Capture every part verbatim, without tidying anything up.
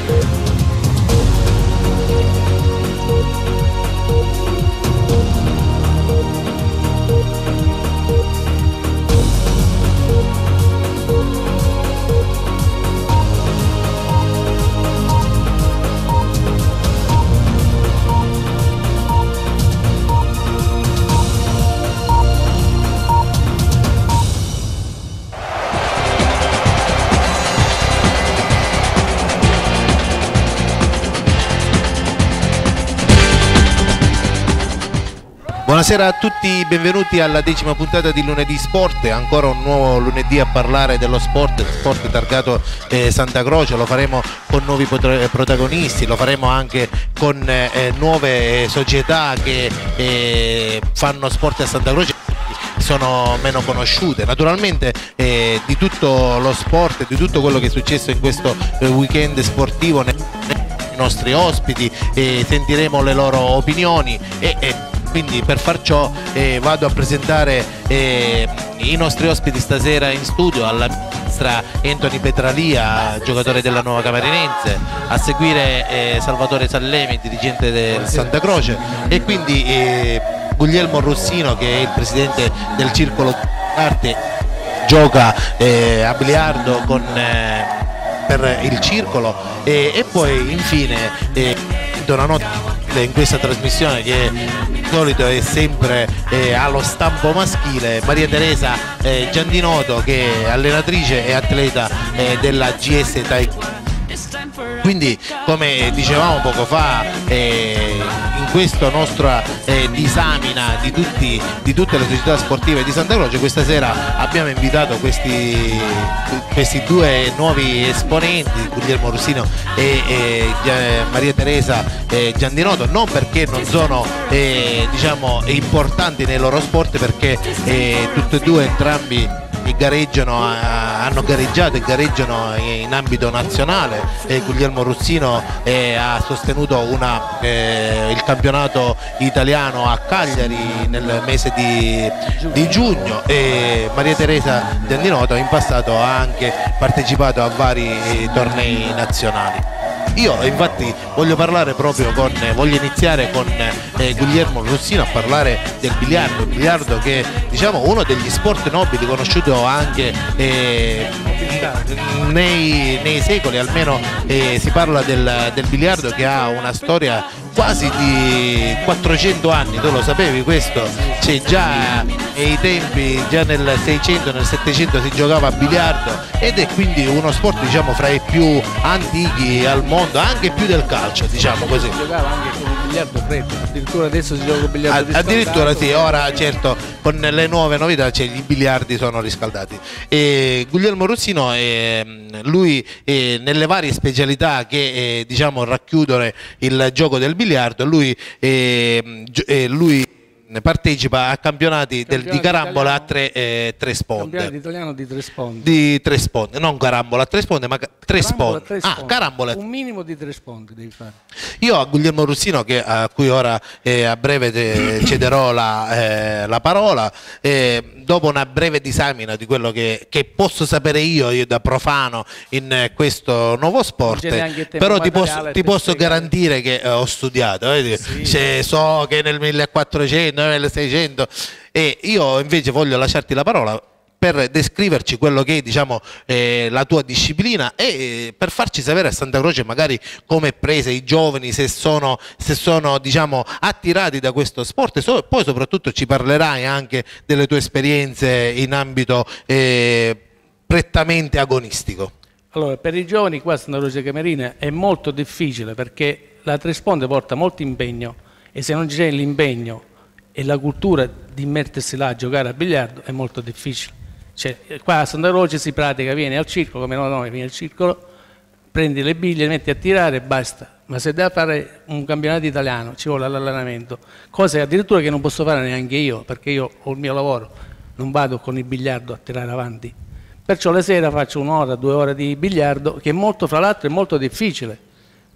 Buonasera a tutti, benvenuti alla decima puntata di Lunedì Sport, ancora un nuovo lunedì a parlare dello sport, sport targato eh, Santa Croce. Lo faremo con nuovi protagonisti, lo faremo anche con eh, nuove società che eh, fanno sport a Santa Croce, sono meno conosciute. Naturalmente eh, di tutto lo sport, di tutto quello che è successo in questo eh, weekend sportivo, nei nostri ospiti, eh, sentiremo le loro opinioni e, e quindi per far ciò eh, vado a presentare eh, i nostri ospiti stasera in studio. Alla ministra Anthony Petralia, giocatore della Nuova Camarinense, a seguire eh, Salvatore Sallemi, dirigente del Santa Croce, e quindi eh, Guglielmo Russino, che è il presidente del Circolo d'Arte, gioca eh, a biliardo con, eh, per il Circolo, e, e poi infine eh, una notte in questa trasmissione che di solito è sempre eh, allo stampo maschile, Maria Teresa eh, Giandinoto, che è allenatrice e atleta eh, della G S Taekwondo. Quindi, come dicevamo poco fa, eh, in questa nostra eh, disamina di, tutti, di tutte le società sportive di Santa Croce, questa sera abbiamo invitato questi, questi due nuovi esponenti, Guglielmo Russino e, e Maria Teresa eh, Giandinoto, non perché non sono eh, diciamo, importanti nei loro sport, perché eh, tutti e due, entrambi, gareggiano, hanno gareggiato e gareggiano in ambito nazionale. E Guglielmo Russino eh, ha sostenuto una, eh, il campionato italiano a Cagliari nel mese di, di giugno, e Maria Teresa Giandinoto in passato ha anche partecipato a vari eh, tornei nazionali. Io infatti voglio parlare proprio con, voglio iniziare con eh, Guglielmo Russino a parlare del biliardo, il biliardo che è, diciamo, uno degli sport nobili, conosciuto anche eh, nei, nei secoli, almeno eh, si parla del, del biliardo che ha una storia quasi di quattrocento anni. Tu lo sapevi questo? C'è già ai tempi, già nel seicento, nel settecento si giocava a biliardo, ed è quindi uno sport, diciamo, fra i più antichi al mondo, anche più del calcio, diciamo così. Si giocava anche con il biliardo freddo, addirittura adesso si gioca con il biliardo Ad, addirittura sì, ora certo con le nuove novità, cioè, i biliardi sono riscaldati. E Guglielmo Russino, eh, lui eh, nelle varie specialità che eh, diciamo racchiudono il gioco del biliardo, lui, eh, eh, lui partecipa a campionati del, di carambola a tre, eh, tre sponde. Campionato italiano di tre sponde. Di tre sponde, non carambola a tre sponde, ma tre carambola sponde. Tre ah, sponde. carambola. Un minimo di tre sponde devi fare. Io a Guglielmo Russino, che, a cui ora eh, a breve te, cederò la, eh, la parola, eh, dopo una breve disamina di quello che, che posso sapere io, io da profano in eh, questo nuovo sport, però ti posso, ti posso garantire che eh, ho studiato, eh, sì. cioè, so che nel millequattrocento, nel seicento, e io invece voglio lasciarti la parola per descriverci quello che è, diciamo, eh, la tua disciplina, e eh, per farci sapere a Santa Croce magari come è presa, i giovani, se sono, se sono diciamo, attirati da questo sport, e so, poi soprattutto ci parlerai anche delle tue esperienze in ambito eh, prettamente agonistico. Allora, per i giovani qua a Santa Croce Camerina è molto difficile, perché la tre sponde porta molto impegno, e se non c'è l'impegno e la cultura di mettersi là a giocare a biliardo è molto difficile. Cioè, qua a Santa Croce si pratica, vieni al circolo, come noi, vieni al circolo, prendi le biglie, le metti a tirare e basta. Ma se devi fare un campionato italiano ci vuole l'allenamento, cose addirittura che non posso fare neanche io, perché io ho il mio lavoro, non vado con il biliardo a tirare avanti. Perciò la sera faccio un'ora, due ore di biliardo, che è molto, fra l'altro è molto difficile,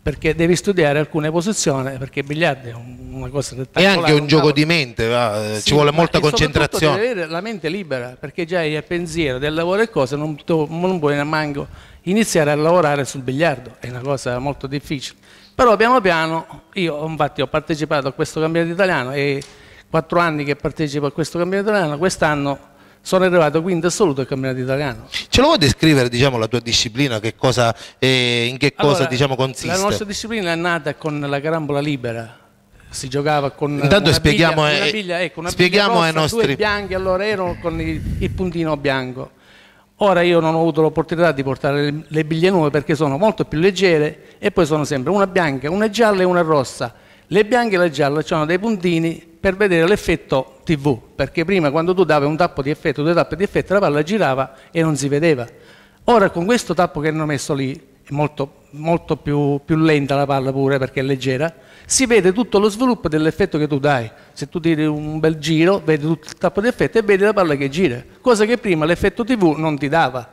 perché devi studiare alcune posizioni, perché il biliardo è una cosa È rettangolare. anche un gioco di mente, va? Sì, ci vuole ma- molta e soprattutto concentrazione. devi avere la mente libera, perché già hai il pensiero del lavoro e cose, non, tu- non puoi manco iniziare a lavorare sul biliardo, è una cosa molto difficile. Però piano piano, io infatti ho partecipato a questo campionato italiano e quattro anni che partecipo a questo campionato italiano, quest'anno sono arrivato quinto assoluto al campionato italiano. Ce lo vuoi descrivere, diciamo, la tua disciplina, che cosa, eh, in che cosa Allora, diciamo, consiste? La nostra disciplina è nata con la carambola libera, si giocava con Intanto una spieghiamo, biglia, eh, una biglia, ecco, una spieghiamo biglia ai rossa, nostri- due bianchi, allora erano con il, il puntino bianco. Ora io non ho avuto l'opportunità di portare le, le biglie nuove perché sono molto più leggere e poi sono sempre una bianca, una gialla e una rossa. Le bianche e le gialle hanno dei puntini per vedere l'effetto tivù, perché prima quando tu davi un tappo di effetto, due tappe di effetto, la palla girava e non si vedeva. Ora con questo tappo che hanno messo lì, è molto, molto più, più lenta la palla pure perché è leggera, si vede tutto lo sviluppo dell'effetto che tu dai. Se tu tiri un bel giro, vedi tutto il tappo di effetto e vedi la palla che gira, cosa che prima l'effetto tivù non ti dava.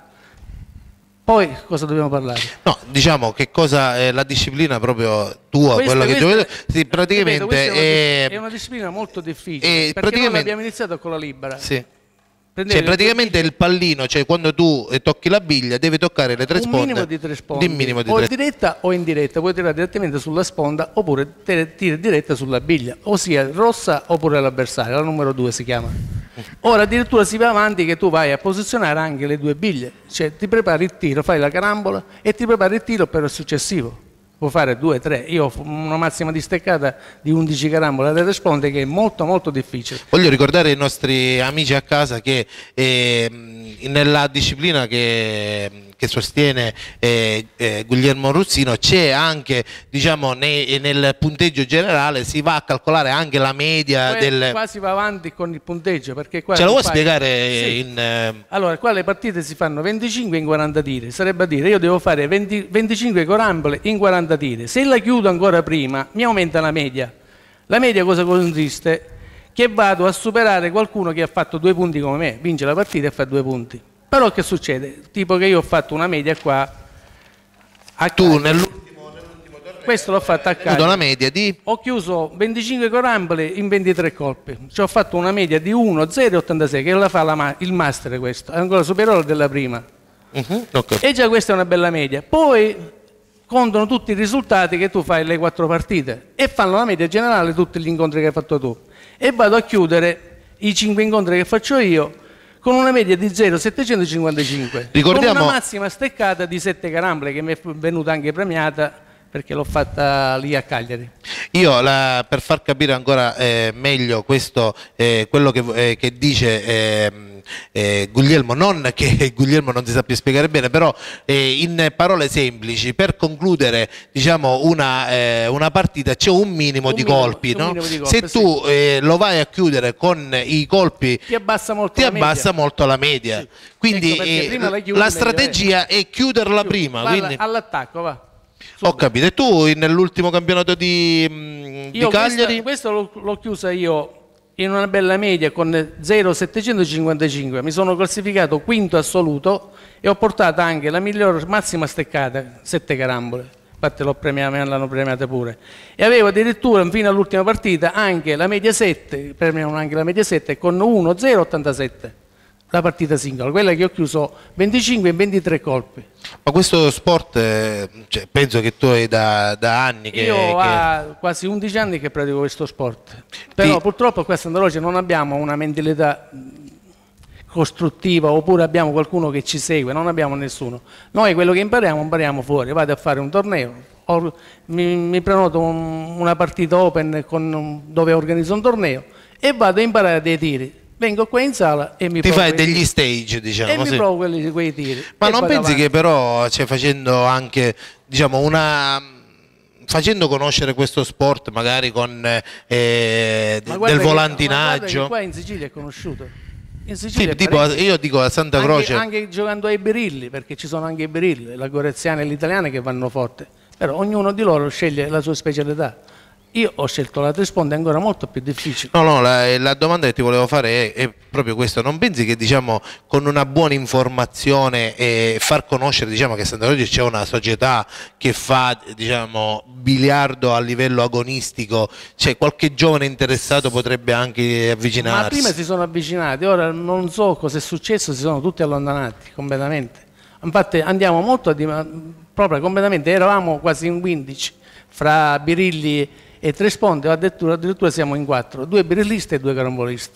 Poi cosa dobbiamo parlare? No, diciamo che cosa è la disciplina proprio tua, Questa- quello che questa- giochi, sì, praticamente ripeto, questa è, una, è, è una disciplina molto difficile, eh, perché praticamente- noi abbiamo iniziato con la libera. sì. Prendere Cioè, le due praticamente il pallino, cioè quando tu eh, tocchi la biglia, devi toccare le tre un sponde. minimo di tre sponde, Di minimo di o tre- diretta o indiretta, puoi tirare direttamente sulla sponda oppure te- tiri diretta sulla biglia, ossia rossa oppure l'avversario, la numero due si chiama. Ora addirittura si va avanti che tu vai a posizionare anche le due biglie, cioè ti prepari il tiro, fai la carambola e ti prepari il tiro per il successivo. Puoi fare due, tre, io ho una massima di steccata di undici carambole da tre sponde che è molto molto difficile. Voglio ricordare ai nostri amici a casa che ehm, nella disciplina che, che sostiene eh, eh, Guglielmo Ruzzino c'è anche, diciamo, nei- nel punteggio generale si va a calcolare anche la media Qua, del... qua si va avanti con il punteggio perché qua Ce lo tu vuoi fai- spiegare Sì. in... eh, Allora, qua le partite si fanno venticinque in quaranta tiri, sarebbe a dire io devo fare venti venticinque corambole in quaranta tiri. Se la chiudo ancora prima, mi aumenta la media. La media cosa consiste? Che vado a superare qualcuno che ha fatto due punti come me, vince la partita e fa due punti. Però che succede? Tipo che io ho fatto una media qua a tu Cagliari. nell'ultimo Questo l'ho fatto a avuto Cagliari. la media di... Ho chiuso venticinque corambole in ventitré colpi. Ci ho fatto una media di uno virgola zero ottantasei, che la fa la ma- il master questo, è ancora superiore della prima. Mhm, ok. E già questa è una bella media. Poi contano tutti i risultati che tu fai le quattro partite e fanno la media generale tutti gli incontri che hai fatto tu. E vado a chiudere i cinque incontri che faccio io con una media di zero virgola settecentocinquantacinque. Ricordiamo- Con una massima steccata di sette carambole che mi è venuta anche premiata perché l'ho fatta lì a Cagliari. Io la- per far capire ancora eh, meglio questo, eh, quello che, eh, che dice ehm, eh, Guglielmo, non che Guglielmo non si sappia spiegare bene, però eh, in parole semplici, per concludere, diciamo, una, eh, una partita c'è un minimo, Un di, minimo, colpi, un no? minimo di colpi, Se tu eh, lo vai a chiudere con i colpi Ti abbassa molto ti la abbassa media. molto la media. Sì. Quindi Ecco perché eh, prima la chiudi la meglio, strategia è chiuderla prima. Guarda, Quindi... all'attacco, va. Ho capito. E tu nell'ultimo campionato di, mh, di Io Cagliari? questa, questa l'ho, l'ho chiusa io in una bella media con zero virgola settecentocinquantacinque. Mi sono classificato quinto assoluto e ho portato anche la miglior massima steccata, sette carambole. Infatti l'ho premiata, me l'hanno premiata pure. E avevo addirittura fino all'ultima partita anche la media sette, premiano anche la media sette con uno virgola zero ottantasette. La partita singola, quella che ho chiuso venticinque in ventitré colpi. Ma questo sport, eh, cioè, penso che tu hai da, da anni che... Io che- ho quasi undici anni che pratico questo sport, però Ti- purtroppo qua a Santa Croce non abbiamo una mentalità mh, costruttiva oppure abbiamo qualcuno che ci segue, non abbiamo nessuno. Noi quello che impariamo, impariamo fuori, vado a fare un torneo, or- mi, mi prenoto un- una partita open con- dove organizzo un torneo e vado a imparare dei tiri. Vengo qua in sala e mi Ti provo fai quei degli tiri. stage, e diciamo. mi Sì. provo quelli, quei tiri. Ma E non vado pensi avanti. che però, cioè, facendo anche, diciamo, una... facendo conoscere questo sport magari con eh, Ma del guarda che- ma guarda che volantinaggio... qua in Sicilia è conosciuto. In Sì, Sicilia è tipo, parecchio. io dico a Santa Anche, Croce... anche giocando ai birilli, perché ci sono anche i birilli, la goreziana e l'italiana che vanno forte, però ognuno di loro sceglie la sua specialità. Io ho scelto la Tresponde, è ancora molto più difficile. No, no, la, la domanda che ti volevo fare è, è proprio questo. Non pensi che, diciamo, con una buona informazione e far conoscere, diciamo, che a Santa Croce c'è una società che fa, diciamo, biliardo a livello agonistico, cioè qualche giovane interessato potrebbe anche avvicinarsi? Ma prima si sono avvicinati, ora non so cosa è successo, si sono tutti allontanati completamente. Infatti andiamo molto a proprio completamente, eravamo quasi in quindici fra birilli e Tresponde, addirittura, addirittura siamo in quattro, due birillisti e due carambolisti.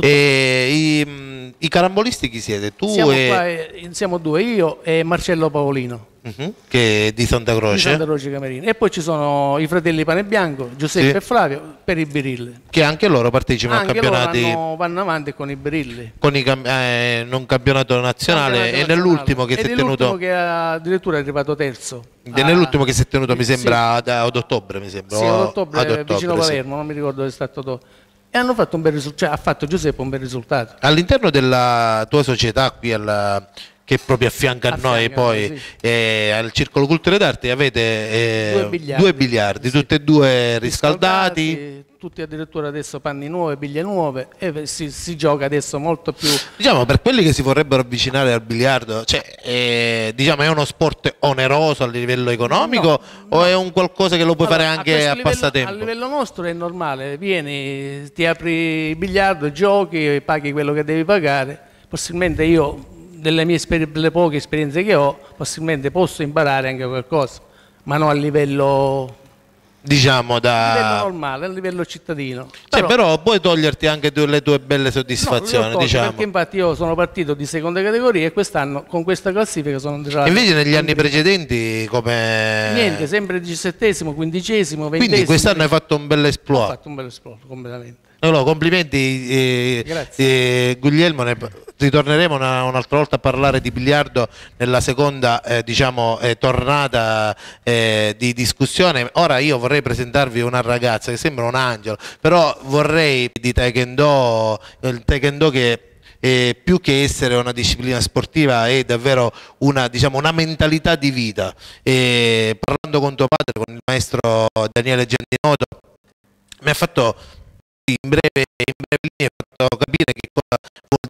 E i, i carambolisti chi siete? Tu siamo, e... qua, eh, siamo due, io e Marcello Paolino. Uh-huh, che è di Santa Croce. Di Santa Croce Camerina. E poi ci sono i fratelli Panebianco, Giuseppe sì. e Flavio, per i birilli. Che anche loro partecipano anche a campionati. Loro vanno, vanno avanti con i birilli. Con i eh, un campionato nazionale e nell'ultimo che Ed si è tenuto. che addirittura è arrivato terzo. Nell'ultimo che si è tenuto, mi sembra, sì. ad ottobre, mi sembra. Sì, ad ottobre, ad ottobre vicino sì. Palermo, non mi ricordo dove è stato dopo. E hanno fatto un bel risultato, cioè, ha fatto Giuseppe un bel risultato. All'interno della tua società qui alla, che è proprio a fianco a, a noi fianco, poi sì. eh, al Circolo Cultura d'Arte avete eh, due biliardi, due biliardi sì. tutti e due riscaldati. riscaldati tutti addirittura adesso panni nuove, biglie nuove e si, si gioca adesso molto più. Diciamo, per quelli che si vorrebbero avvicinare al biliardo, cioè, eh, diciamo, è uno sport oneroso a livello economico no, o no. è un qualcosa che lo puoi allora, fare anche a, a passatempo? A livello nostro è normale, vieni, ti apri il biliardo, giochi, paghi quello che devi pagare. Possibilmente io, delle mie delle poche esperienze che ho, possibilmente posso imparare anche qualcosa, ma non a livello... diciamo da a livello normale, a livello cittadino. Cioè, però, però puoi toglierti anche tu, le tue belle soddisfazioni, no, diciamo. Perché infatti io sono partito di seconda categoria e quest'anno con questa classifica sono entrato. Invece negli anni precedenti come... Niente, sempre diciassettesimo, quindicesimo, ventesimo. Quindi quest'anno hai fatto un bel esploit. Ho fatto un bel esploit, completamente. Allora, complimenti eh, eh, Guglielmo, ne ritorneremo una, un'altra volta a parlare di biliardo nella seconda eh, diciamo, eh, tornata eh, di discussione. Ora io vorrei presentarvi una ragazza che sembra un angelo, però vorrei di Taekwondo, il Taekwondo che eh, più che essere una disciplina sportiva è davvero una, diciamo, una mentalità di vita. E parlando con tuo padre, con il maestro Daniele Giandinoto, mi ha fatto... in breve, in breve linea ho fatto capire che cosa vuol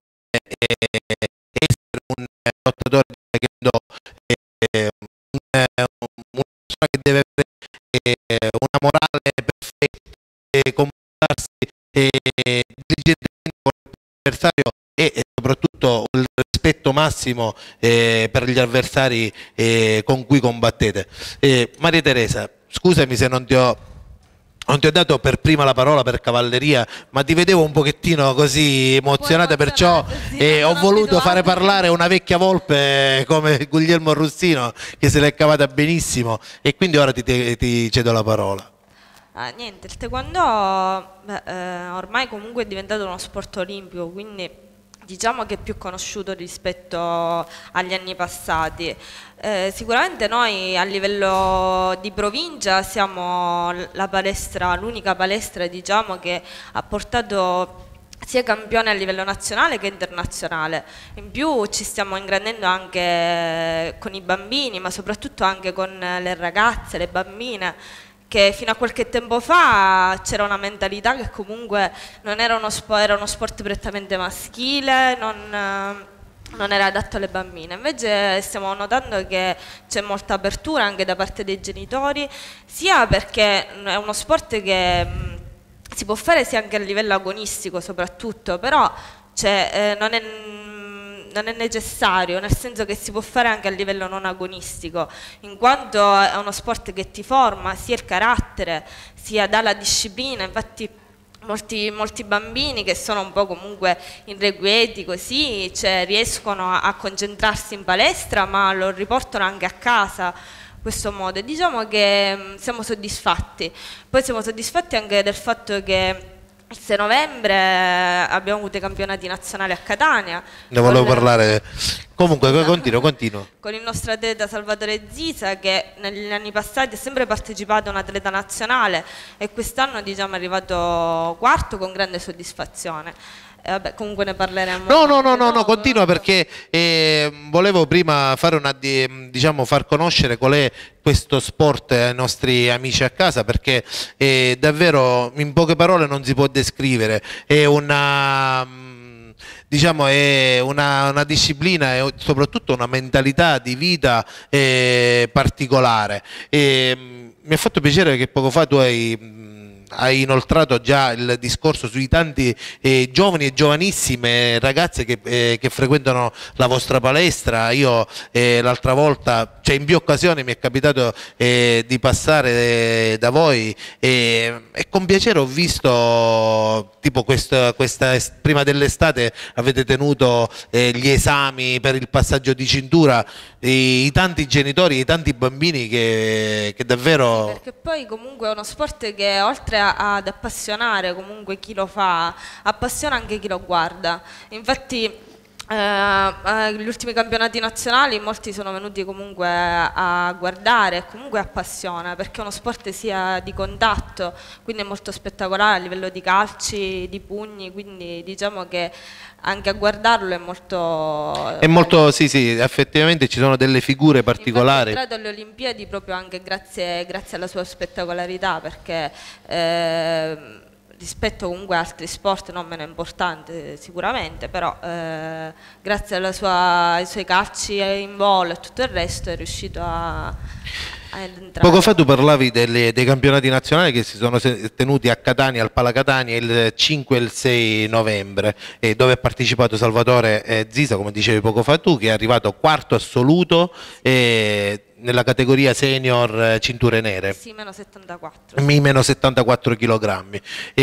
dire essere un lottatore di Taekwondo, una persona che deve avere una morale perfetta, comportarsi diligentemente con l'avversario e soprattutto il rispetto massimo eh, per gli avversari eh, con cui combattete. Eh, Maria Teresa, scusami se non ti ho Non ti ho dato per prima la parola per cavalleria, ma ti vedevo un pochettino così emozionata, perciò sì, eh, ho voluto abituata. fare parlare una vecchia volpe come Guglielmo Russino, che se l'è cavata benissimo, e quindi ora ti, ti, ti cedo la parola. Ah, niente, il taekwondo beh, eh, ormai comunque è diventato uno sport olimpico, quindi diciamo che è più conosciuto rispetto agli anni passati. Eh, sicuramente noi a livello di provincia siamo la palestra, l'unica palestra diciamo, che ha portato sia campione a livello nazionale che internazionale. In più ci stiamo ingrandendo anche con i bambini, ma soprattutto anche con le ragazze, le bambine, che fino a qualche tempo fa c'era una mentalità che comunque non era uno sport, era uno sport prettamente maschile, non, non era adatto alle bambine. Invece stiamo notando che c'è molta apertura anche da parte dei genitori, sia perché è uno sport che mh, si può fare sia anche a livello agonistico soprattutto, però cioè, eh, non è... non è necessario, nel senso che si può fare anche a livello non agonistico, in quanto è uno sport che ti forma sia il carattere, sia dà la disciplina. Infatti molti, molti bambini che sono un po' comunque irrequieti così, cioè, riescono a, a concentrarsi in palestra, ma lo riportano anche a casa questo modo, e diciamo che mh, siamo soddisfatti. Poi siamo soddisfatti anche del fatto che il sei novembre abbiamo avuto i campionati nazionali a Catania. Ne volevo parlare. Comunque, continuo, continuo. Con il nostro atleta Salvatore Zisa, che negli anni passati ha sempre partecipato a un atleta nazionale e quest'anno diciamo, è arrivato quarto con grande soddisfazione. E vabbè, comunque ne parleremo. No, no, no, no, no, dopo. continua perché eh, volevo prima fare una, di- diciamo, far conoscere qual è questo sport ai nostri amici a casa, perché eh, davvero in poche parole non si può descrivere. È una, mm, diciamo, è una, una disciplina e soprattutto una mentalità di vita eh, particolare. E, mm, mi ha fatto piacere che poco fa tu hai mm, hai inoltrato già il discorso sui tanti eh, giovani e giovanissime ragazze che, eh, che frequentano la vostra palestra. Io eh, l'altra volta, cioè in più occasioni mi è capitato eh, di passare eh, da voi eh, e con piacere ho visto tipo questa, questa est- prima dell'estate avete tenuto eh, gli esami per il passaggio di cintura, i, i tanti genitori, i tanti bambini che, che davvero... Perché poi comunque è uno sport che oltre a- ad appassionare comunque chi lo fa, appassiona anche chi lo guarda. Infatti eh, agli ultimi campionati nazionali molti sono venuti comunque a guardare e comunque appassiona perché è uno sport sia di contatto, quindi è molto spettacolare a livello di calci, di pugni, quindi diciamo che anche a guardarlo è molto... È molto, sì, sì, effettivamente ci sono delle figure particolari. Infatti è entrato alle Olimpiadi proprio anche grazie, grazie alla sua spettacolarità, perché eh, rispetto comunque a altri sport non meno importanti sicuramente, però eh, grazie alla sua, ai suoi calci in volo e tutto il resto è riuscito a... Poco fa tu parlavi delle, dei campionati nazionali che si sono tenuti a Catania, al Pala Catania, il cinque e il sei novembre, eh, dove ha partecipato Salvatore eh, Zisa, come dicevi poco fa tu, che è arrivato quarto assoluto eh, nella categoria senior eh, cinture nere. Sì, meno settantaquattro. Mi meno settantaquattro chilogrammi.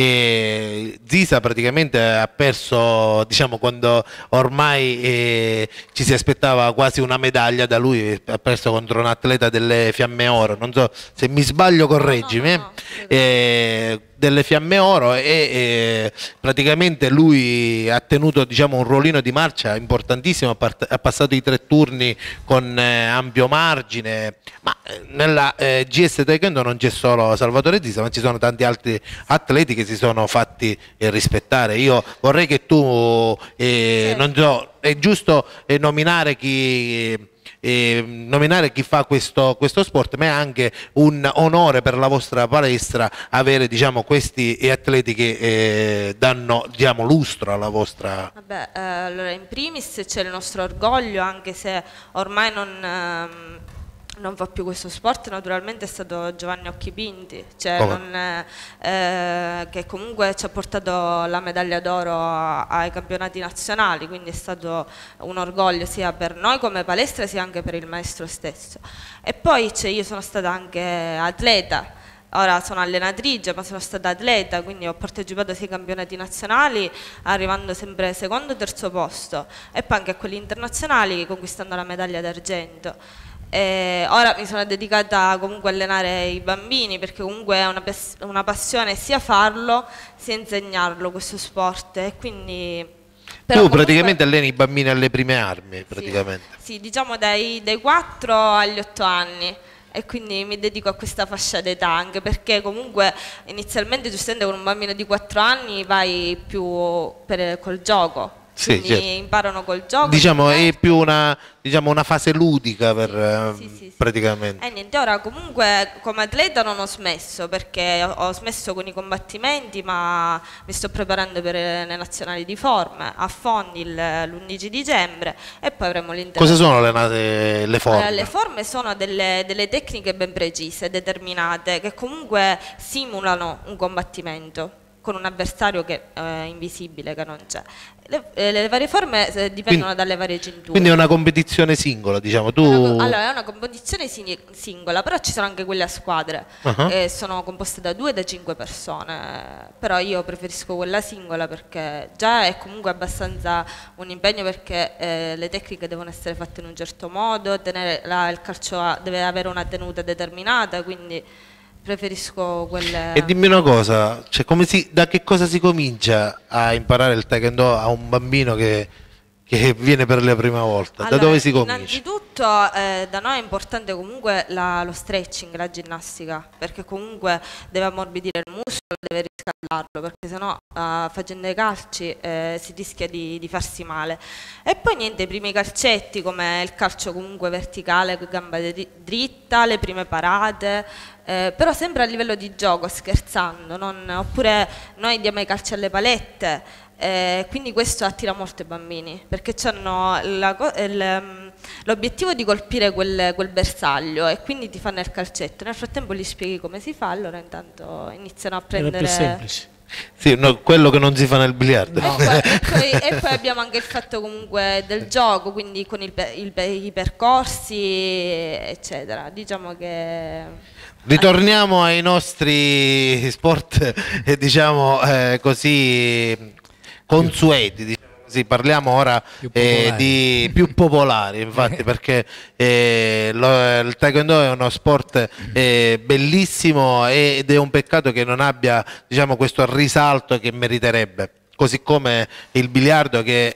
E Zisa praticamente ha perso, diciamo, quando ormai eh, ci si aspettava quasi una medaglia da lui, ha perso contro un atleta delle Fiamme Oro, non so se mi sbaglio, correggimi, No, no, no, eh, delle Fiamme Oro, e eh, praticamente lui ha tenuto, diciamo, un ruolino di marcia importantissimo, ha, part- ha passato i tre turni con eh, ampio margine, ma eh, nella eh, G S Taekwondo non c'è solo Salvatore Zisa, ma ci sono tanti altri atleti che si sono fatti eh, rispettare. Io vorrei che tu, eh, non so, è giusto eh, nominare chi... E nominare chi fa questo, questo sport, ma è anche un onore per la vostra palestra avere, diciamo, questi atleti che eh, danno, diciamo, lustro alla vostra... Vabbè, eh, allora in primis c'è il nostro orgoglio, anche se ormai non... ehm, non fa più questo sport, naturalmente è stato Giovanni Occhipinti, cioè non, eh, che comunque ci ha portato la medaglia d'oro ai campionati nazionali, quindi è stato un orgoglio sia per noi come palestra sia anche per il maestro stesso. E poi cioè, io sono stata anche atleta. Ora sono allenatrice, ma sono stata atleta, quindi ho partecipato sia ai campionati nazionali, arrivando sempre secondo o terzo posto, e poi anche a quelli internazionali, conquistando la medaglia d'argento. E ora mi sono dedicata comunque a allenare i bambini, perché comunque è una, una passione sia farlo sia insegnarlo questo sport, e quindi... Però tu comunque, praticamente alleni i bambini alle prime armi, praticamente. Sì, sì, diciamo dai, dai quattro agli otto anni. E quindi mi dedico a questa fascia d'età, anche perché comunque inizialmente giustamente con un bambino di quattro anni vai più per, col gioco, sì, quindi certo. imparano col gioco. Diciamo è più una, diciamo, una fase ludica per sì, sì, sì, praticamente. E niente, ora comunque come atleta non ho smesso, perché ho, ho smesso con i combattimenti, ma mi sto preparando per le nazionali di forme a Fondi l'undici dicembre, e poi avremo l'internazionale. Cosa sono le, le forme? Eh, le forme sono delle, delle tecniche ben precise, determinate, che comunque simulano un combattimento con un avversario che è invisibile, che non c'è. Le, eh, le varie forme eh, dipendono quindi, dalle varie cinture. Quindi è una competizione singola, diciamo, tu... Una, allora è una competizione singola, però ci sono anche quelle a squadre, uh-huh. che sono composte da due e da cinque persone, però io preferisco quella singola perché già è comunque abbastanza un impegno, perché eh, le tecniche devono essere fatte in un certo modo, tenere la, il calcio a, deve avere una tenuta determinata, quindi preferisco quelle... E dimmi una cosa, cioè come si, da che cosa si comincia a imparare il taekwondo a un bambino che, che viene per la prima volta? Allora, da dove si comincia? Innanzitutto eh, da noi è importante comunque la, lo stretching, la ginnastica, perché comunque deve ammorbidire il muscolo, deve riscaldarlo, perché sennò uh, facendo i calci eh, si rischia di, di farsi male. E poi niente, i primi calcetti come il calcio comunque verticale, gamba dritta, le prime parate, eh, però sempre a livello di gioco, scherzando, non, oppure noi diamo i calci alle palette. Eh, quindi questo attira molto i bambini perché hanno l'obiettivo di colpire quel, quel bersaglio e quindi ti fanno il calcetto. Nel frattempo gli spieghi come si fa, allora intanto iniziano a prendere. È più semplice. Sì, no, quello che non si fa nel biliardo. No. E, poi, e, poi, e poi abbiamo anche il fatto comunque del gioco, quindi con il, il, i percorsi, eccetera. Diciamo che. Ritorniamo ai nostri sport, eh, diciamo eh, così. consueti, diciamo così. Parliamo ora più eh, di più popolari, infatti, perché eh, lo, il taekwondo è uno sport eh, bellissimo ed è un peccato che non abbia, diciamo, questo risalto che meriterebbe, così come il biliardo che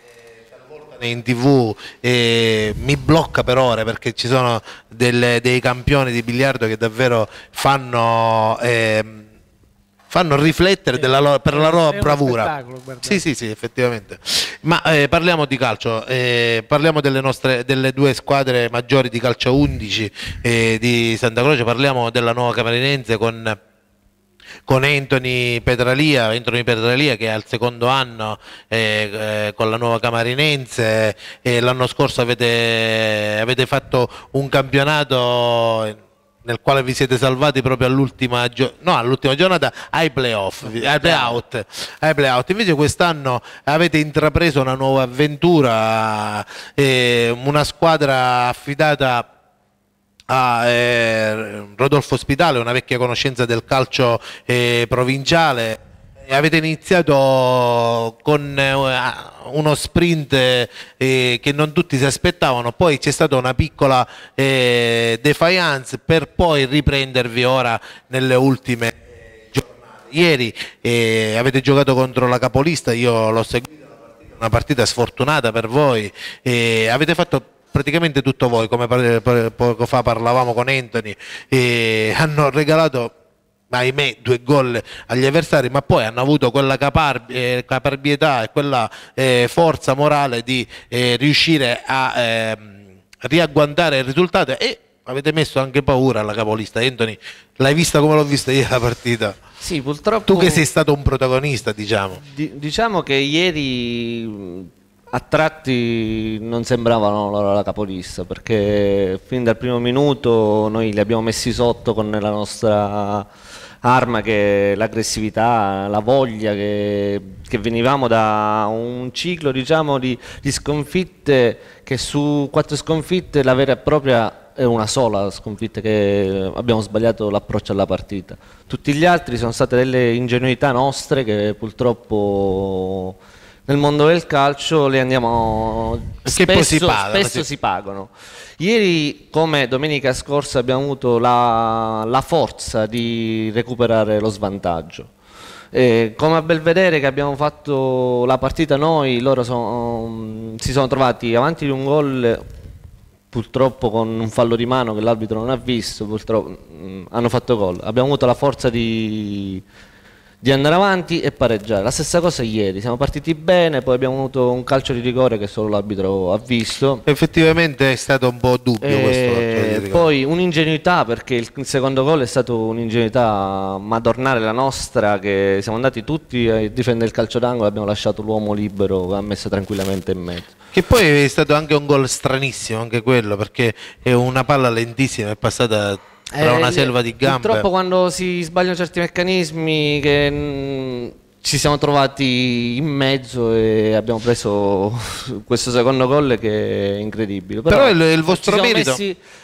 in tv eh, mi blocca per ore, perché ci sono delle, dei campioni di biliardo che davvero fanno eh, fanno riflettere della loro, per la loro bravura. Sì, sì, sì, effettivamente. Ma eh, parliamo di calcio, eh, parliamo delle nostre delle due squadre maggiori di calcio undici eh, di Santa Croce, parliamo della Nuova Camarinense con con Anthony Petralia, Anthony Petralia che è al secondo anno eh, eh, con la Nuova Camarinense, e l'anno scorso avete, avete fatto un campionato nel quale vi siete salvati proprio all'ultima gio no, all'ultima giornata ai playoff, ai playout, ai playout. Invece quest'anno avete intrapreso una nuova avventura, eh, una squadra affidata a eh, Rodolfo Spitale, una vecchia conoscenza del calcio eh, provinciale. Avete iniziato con eh, uno sprint eh, che non tutti si aspettavano, poi c'è stata una piccola eh, defiance per poi riprendervi ora nelle ultime giornate. Ieri eh, avete giocato contro la capolista, io l'ho seguita, una partita sfortunata per voi, eh, avete fatto praticamente tutto voi, come poco fa parlavamo con Anthony, eh, hanno regalato, ahimè, due gol agli avversari, ma poi hanno avuto quella capar eh, caparbietà e quella eh, forza morale di eh, riuscire a eh, riagguantare il risultato, e avete messo anche paura alla capolista. Anthony, l'hai vista come l'ho vista io la partita? Sì, purtroppo. Tu che sei stato un protagonista, diciamo. Di diciamo che ieri a tratti non sembravano loro la capolista, perché fin dal primo minuto noi li abbiamo messi sotto con la nostra arma, che è l'aggressività, la voglia, che, che venivamo da un ciclo, diciamo, di, di sconfitte, che su quattro sconfitte la vera e propria è una sola sconfitta, che abbiamo sbagliato l'approccio alla partita. Tutti gli altri sono state delle ingenuità nostre che purtroppo nel mondo del calcio le andiamo spesso, si pagano, spesso sì. si pagano. Ieri, come domenica scorsa, abbiamo avuto la, la forza di recuperare lo svantaggio. E come a Belvedere, che abbiamo fatto la partita noi, loro sono, si sono trovati avanti di un gol, purtroppo con un fallo di mano che l'arbitro non ha visto, purtroppo mh, hanno fatto gol. Abbiamo avuto la forza di di andare avanti e pareggiare. La stessa cosa ieri, siamo partiti bene, poi abbiamo avuto un calcio di rigore che solo l'arbitro ha visto. Effettivamente è stato un po' dubbio e questo. Poi un'ingenuità, perché il secondo gol è stato un'ingenuità madornale la nostra, che siamo andati tutti a difendere il calcio d'angolo e abbiamo lasciato l'uomo libero che ha messo tranquillamente in mezzo. Che poi è stato anche un gol stranissimo, anche quello, perché è una palla lentissima, è passata tra una selva di gambe. Purtroppo quando si sbagliano certi meccanismi, che mh, ci siamo trovati in mezzo e abbiamo preso questo secondo gol che è incredibile. Però, Però il, il vostro ci siamo merito messi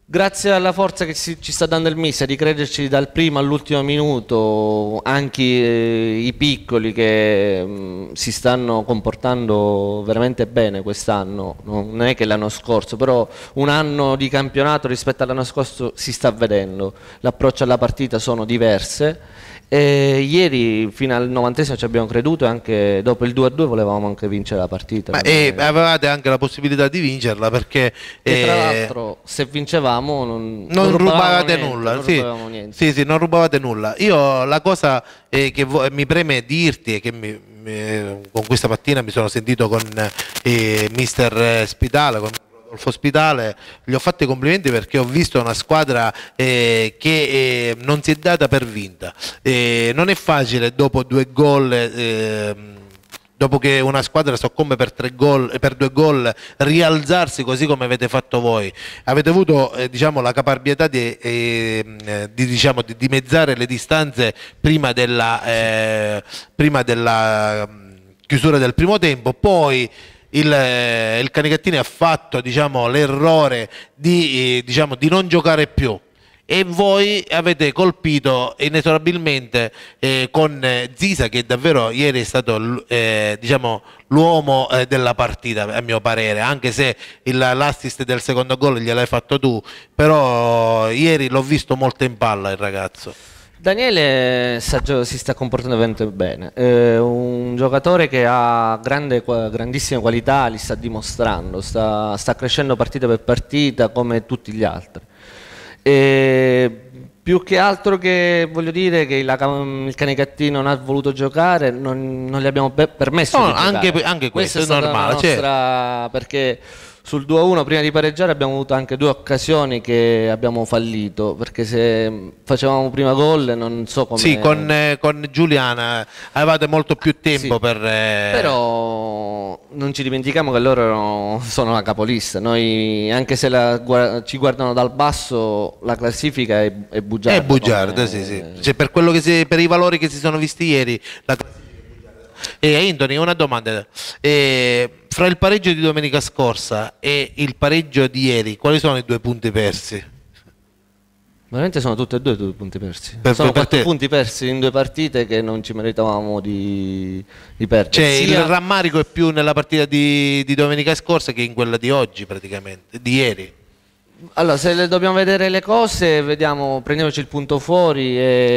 Grazie alla forza che si, ci sta dando il mister di crederci dal primo all'ultimo minuto, anche eh, i piccoli che mh, si stanno comportando veramente bene quest'anno, non è che l'anno scorso, però un anno di campionato rispetto all'anno scorso si sta vedendo, l'approccio alla partita sono diverse. E ieri fino al novantesimo ci abbiamo creduto e anche dopo il due a due volevamo anche vincere la partita. Ma e avevate anche la possibilità di vincerla perché e tra eh, l'altro se vincevamo non, non, non rubavate niente, nulla, non sì, rubavamo niente. sì, sì, non rubavate nulla. Io la cosa eh, che vo- mi preme dirti è che mi, mi, con questa mattina mi sono sentito con eh, mister Spitale, con Rodolfo Spitale, gli ho fatto i complimenti perché ho visto una squadra eh, che eh, non si è data per vinta. Eh, non è facile dopo due gol, eh, dopo che una squadra soccombe per, tre gol, per due gol, rialzarsi così come avete fatto voi. Avete avuto eh, diciamo, la caparbietà di, eh, di, diciamo, di dimezzare le distanze prima della, eh, prima della mh, chiusura del primo tempo, poi Il, il Canicattini ha fatto diciamo, l'errore di, eh, diciamo, di non giocare più e voi avete colpito inesorabilmente eh, con Zisa, che davvero ieri è stato eh, diciamo, l'uomo eh, della partita a mio parere, anche se l'assist del secondo gol gliel'hai fatto tu, però ieri l'ho visto molto in palla il ragazzo. Daniele si sta comportando veramente bene, è un giocatore che ha grande, grandissime qualità, li sta dimostrando, sta, sta crescendo partita per partita come tutti gli altri. E più che altro che voglio dire che la, il Canicattini non ha voluto giocare, non, non gli abbiamo permesso no, di anche, giocare. anche questo Questa è, è normale, nostra, certo. Perché sul due a uno prima di pareggiare abbiamo avuto anche due occasioni che abbiamo fallito, perché se facevamo prima gol non so come... Sì, con, eh, con Giuliana avevate molto più tempo sì, per... Eh... Però non ci dimentichiamo che loro sono la capolista, noi anche se la, ci guardano dal basso la classifica è, è bugiarda. È bugiarda, come... sì, sì. Cioè, per, quello che si, per i valori che si sono visti ieri la classifica è bugiarda. E Anthony, una domanda. E, fra il pareggio di domenica scorsa e il pareggio di ieri, quali sono i due punti persi? Veramente sono tutti e due due punti persi. Per, sono per quattro te. punti persi in due partite che non ci meritavamo di, di perdere. Cioè Sia... il rammarico è più nella partita di, di domenica scorsa che in quella di oggi praticamente, di ieri. Allora, se le dobbiamo vedere le cose, vediamo, prendiamoci il punto fuori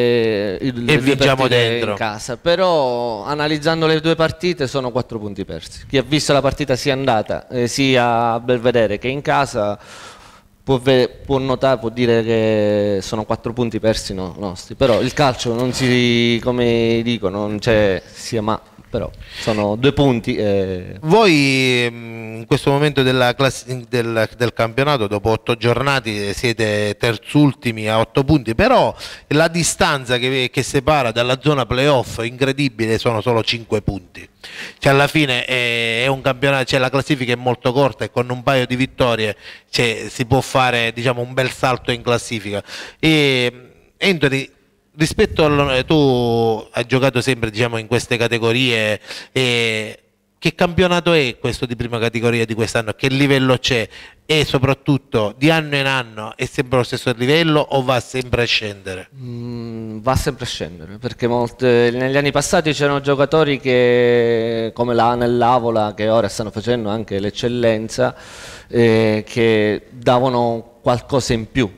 e, il, e vinciamo dentro in casa. Però analizzando le due partite sono quattro punti persi. Chi ha visto la partita sia andata eh, sia a Belvedere che in casa può, può notare, può dire che sono quattro punti persi no, nostri. Però il calcio non si, come dico, non c'è sia ma. Però sono due punti. E... Voi in questo momento della del, del campionato, dopo otto giornate, siete terzultimi a otto punti, però la distanza che, che separa dalla zona playoff incredibile, sono solo cinque punti. Cioè alla fine è, è un campionato, cioè la classifica è molto corta e con un paio di vittorie cioè, si può fare diciamo, un bel salto in classifica. E Anthony, rispetto a tu hai giocato sempre diciamo, in queste categorie, e che campionato è questo di prima categoria di quest'anno? Che livello c'è? E soprattutto di anno in anno è sempre lo stesso livello o va sempre a scendere? Mm, va sempre a scendere, perché molte, negli anni passati c'erano giocatori che come la nell'Avola, che ora stanno facendo anche l'eccellenza, eh, che davano qualcosa in più.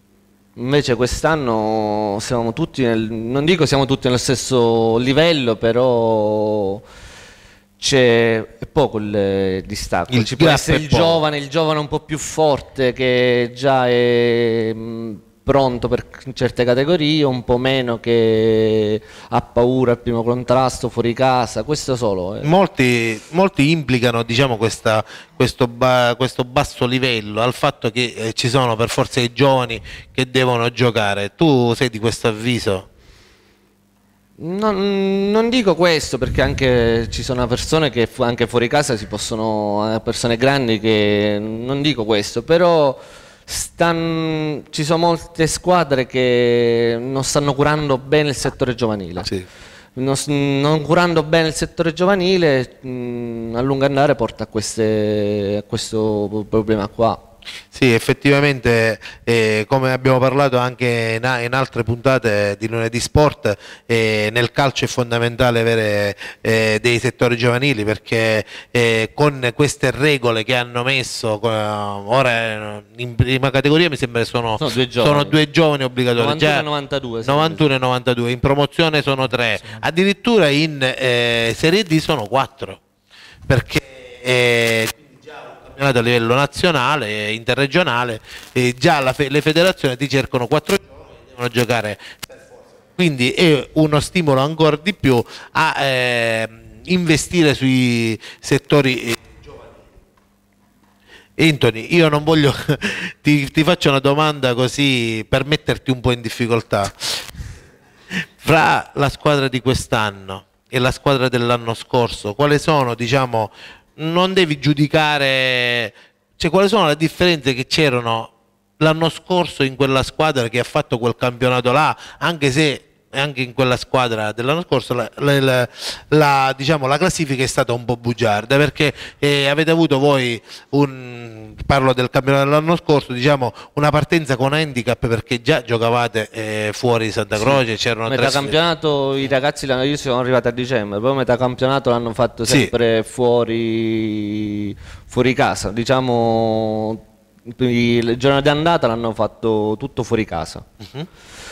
Invece quest'anno siamo tutti nel, non dico siamo tutti nello stesso livello, però c'è poco il distacco. Il Ci può essere il poco. giovane, il giovane un po' più forte che già è mh, pronto per certe categorie, un po' meno che ha paura al primo contrasto fuori casa, questo solo. Eh. Molti, molti implicano diciamo, questa, questo, ba, questo basso livello al fatto che eh, ci sono per forza i giovani che devono giocare. Tu sei di questo avviso? Non, non dico questo, perché anche ci sono persone che fu, anche fuori casa si possono, persone grandi che non dico questo, però stan, ci sono molte squadre che non stanno curando bene il settore giovanile. Sì. Non, non curando bene il settore giovanile mh, a lungo andare porta a, queste, a questo problema qua. Sì, effettivamente, eh, come abbiamo parlato anche in, in altre puntate di Lunedì Sport, eh, nel calcio è fondamentale avere eh, dei settori giovanili, perché eh, con queste regole che hanno messo, eh, ora in prima categoria mi sembra sono, sono due giovani, sono due giovani obbligatori, novantuno e novantadue, novantuno e novantadue, in promozione sono tre, sì. Addirittura in eh, Serie D sono quattro, perché eh, a livello nazionale, interregionale, eh, già la fe le federazioni ti cercano quattro giorni e devono giocare per forza. Quindi è uno stimolo ancora di più a eh, investire sui settori eh, giovani. Anthony, io non voglio ti, ti faccio una domanda così per metterti un po' in difficoltà. Fra la squadra di quest'anno e la squadra dell'anno scorso, quali sono, diciamo, non devi giudicare, cioè quali sono le differenze che c'erano l'anno scorso in quella squadra che ha fatto quel campionato là, anche se anche in quella squadra dell'anno scorso la, la, la, diciamo, la classifica è stata un po' bugiarda, perché eh, avete avuto voi un, parlo del campionato dell'anno scorso, diciamo, una partenza con handicap, perché già giocavate eh, fuori Santa Croce, sì. C'erano metà campionato i ragazzi, io sono arrivato a dicembre, poi metà campionato l'hanno fatto sempre, sì. fuori, fuori casa, diciamo il giorno di andata l'hanno fatto tutto fuori casa. Uh-huh.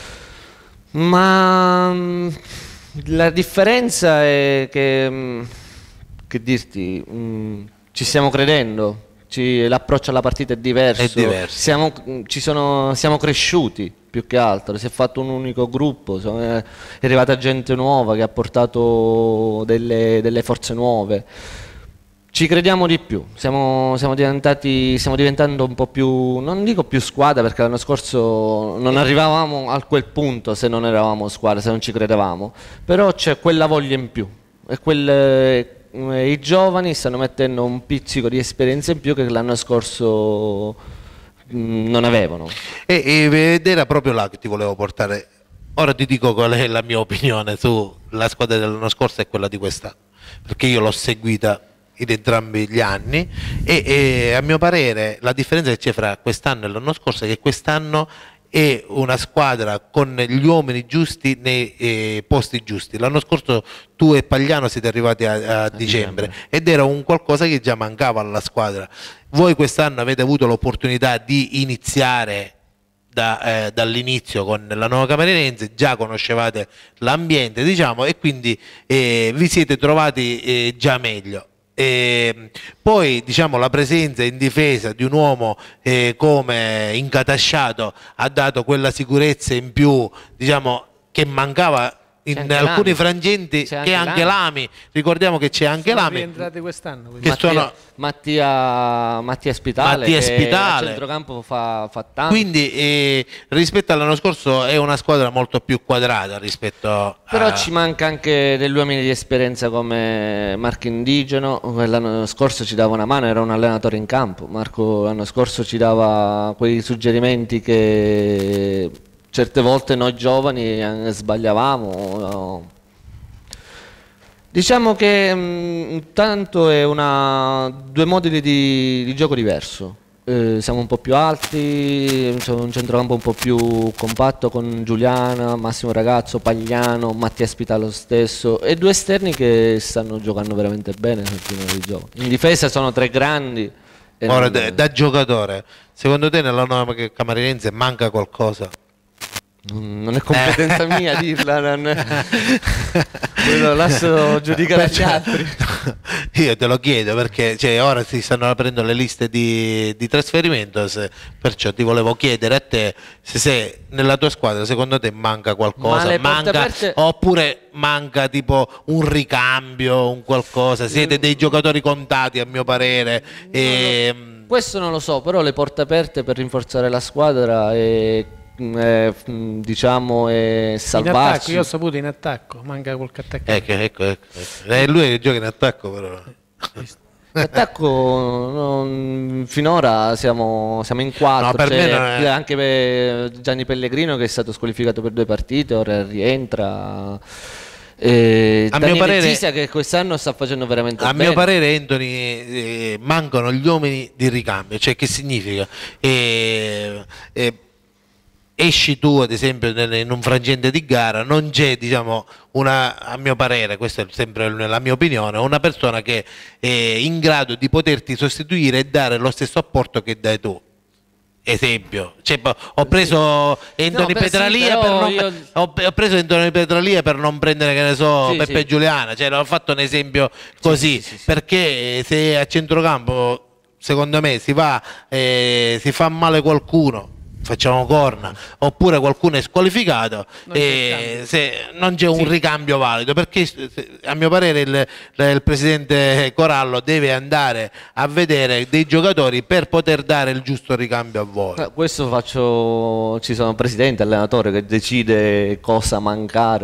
Ma la differenza è che, che dirti, mh, ci stiamo credendo, l'approccio alla partita è diverso, è diverso. Siamo, ci sono, siamo cresciuti più che altro, si è fatto un unico gruppo, è arrivata gente nuova che ha portato delle, delle forze nuove. Ci crediamo di più, siamo, siamo, diventati, stiamo diventando un po' più, non dico più squadra, perché l'anno scorso non arrivavamo a quel punto se non eravamo squadra, se non ci credevamo, però c'è quella voglia in più e quelle, eh, i giovani stanno mettendo un pizzico di esperienza in più che l'anno scorso mh, non avevano. E, ed era proprio là che ti volevo portare. Ora ti dico qual è la mia opinione sulla squadra dell'anno scorso e quella di quest'anno, perché io l'ho seguita in entrambi gli anni e, e a mio parere la differenza che c'è fra quest'anno e l'anno scorso è che quest'anno è una squadra con gli uomini giusti nei eh, posti giusti. L'anno scorso tu e Pagliano siete arrivati a, a, a dicembre, dicembre ed era un qualcosa che già mancava alla squadra. Voi quest'anno avete avuto l'opportunità di iniziare Da, eh, dall'inizio con la Nuova Camerinense, già conoscevate l'ambiente, diciamo, e quindi eh, vi siete trovati eh, già meglio. E poi, diciamo, la presenza in difesa di un uomo eh, come Incatasciato ha dato quella sicurezza in più, diciamo, che mancava in alcuni Lami. frangenti, che anche, anche Lami. Lami, ricordiamo che c'è anche sono Lami rientrati quest'anno, che Mattia, sono Mattia, Mattia Spitale, Mattia che Spitale. a centrocampo fa, fa tanto, quindi eh, rispetto all'anno scorso è una squadra molto più quadrata rispetto a... però ci manca anche degli uomini di esperienza come Marco Indigeno. L'anno scorso ci dava una mano, era un allenatore in campo. Marco l'anno scorso ci dava quei suggerimenti che certe volte noi giovani sbagliavamo. No. Diciamo che mh, intanto è una, due modi di, di gioco diverso. Eh, siamo un po' più alti, c'è un centrocampo un po' più compatto con Giuliana, Massimo Ragazzo, Pagliano, Mattia Spitalo stesso, e due esterni che stanno giocando veramente bene nel primo di gioco. In difesa sono tre grandi. Ora, non... da, da giocatore, secondo te nella Nuova Camerinense manca qualcosa? Non è competenza eh. mia dirla, non... lo lascio giudicare agli altri. Io te lo chiedo perché, cioè, ora si stanno aprendo le liste di, di trasferimento, se, perciò ti volevo chiedere a te se, se nella tua squadra secondo te manca qualcosa, manca, aperte... oppure manca tipo un ricambio, un qualcosa, siete dei giocatori contati a mio parere. No, e... no. Questo non lo so, però le porte aperte per rinforzare la squadra e... Eh, diciamo è salvarci. In attacco, io ho saputo in attacco, manca qualche attaccante. Ecco, ecco, ecco, ecco. È lui che gioca in attacco però. In attacco non, finora siamo, siamo in quattro, no, per me non è... anche per Gianni Pellegrino che è stato squalificato per due partite, ora rientra. Eh, a mio parere, Letizia che quest'anno sta facendo veramente a bene. mio parere Anthony, eh, mancano gli uomini di ricambio, cioè che significa? Eh, eh, esci tu ad esempio in un frangente di gara, non c'è, diciamo, una, a mio parere, questa è sempre la mia opinione, una persona che è in grado di poterti sostituire e dare lo stesso apporto che dai tu. Esempio, cioè, ho preso Anthony No, beh, Petralia sì, per non, io- ho, ho preso Anthony Petralia per non prendere, che ne so, Sì, Peppe sì. Giuliana, cioè ho fatto un esempio così, sì, sì, sì. perché se a centrocampo secondo me si va, eh, si fa male qualcuno, facciamo corna, oppure qualcuno è squalificato, Non c'è e cambio. se non c'è un Sì. ricambio valido, perché se- a mio parere il, il presidente Corallo deve andare a vedere dei giocatori per poter dare il giusto ricambio a voi. Eh, Questo faccio, ci sono presidente, allenatore che decide cosa mancare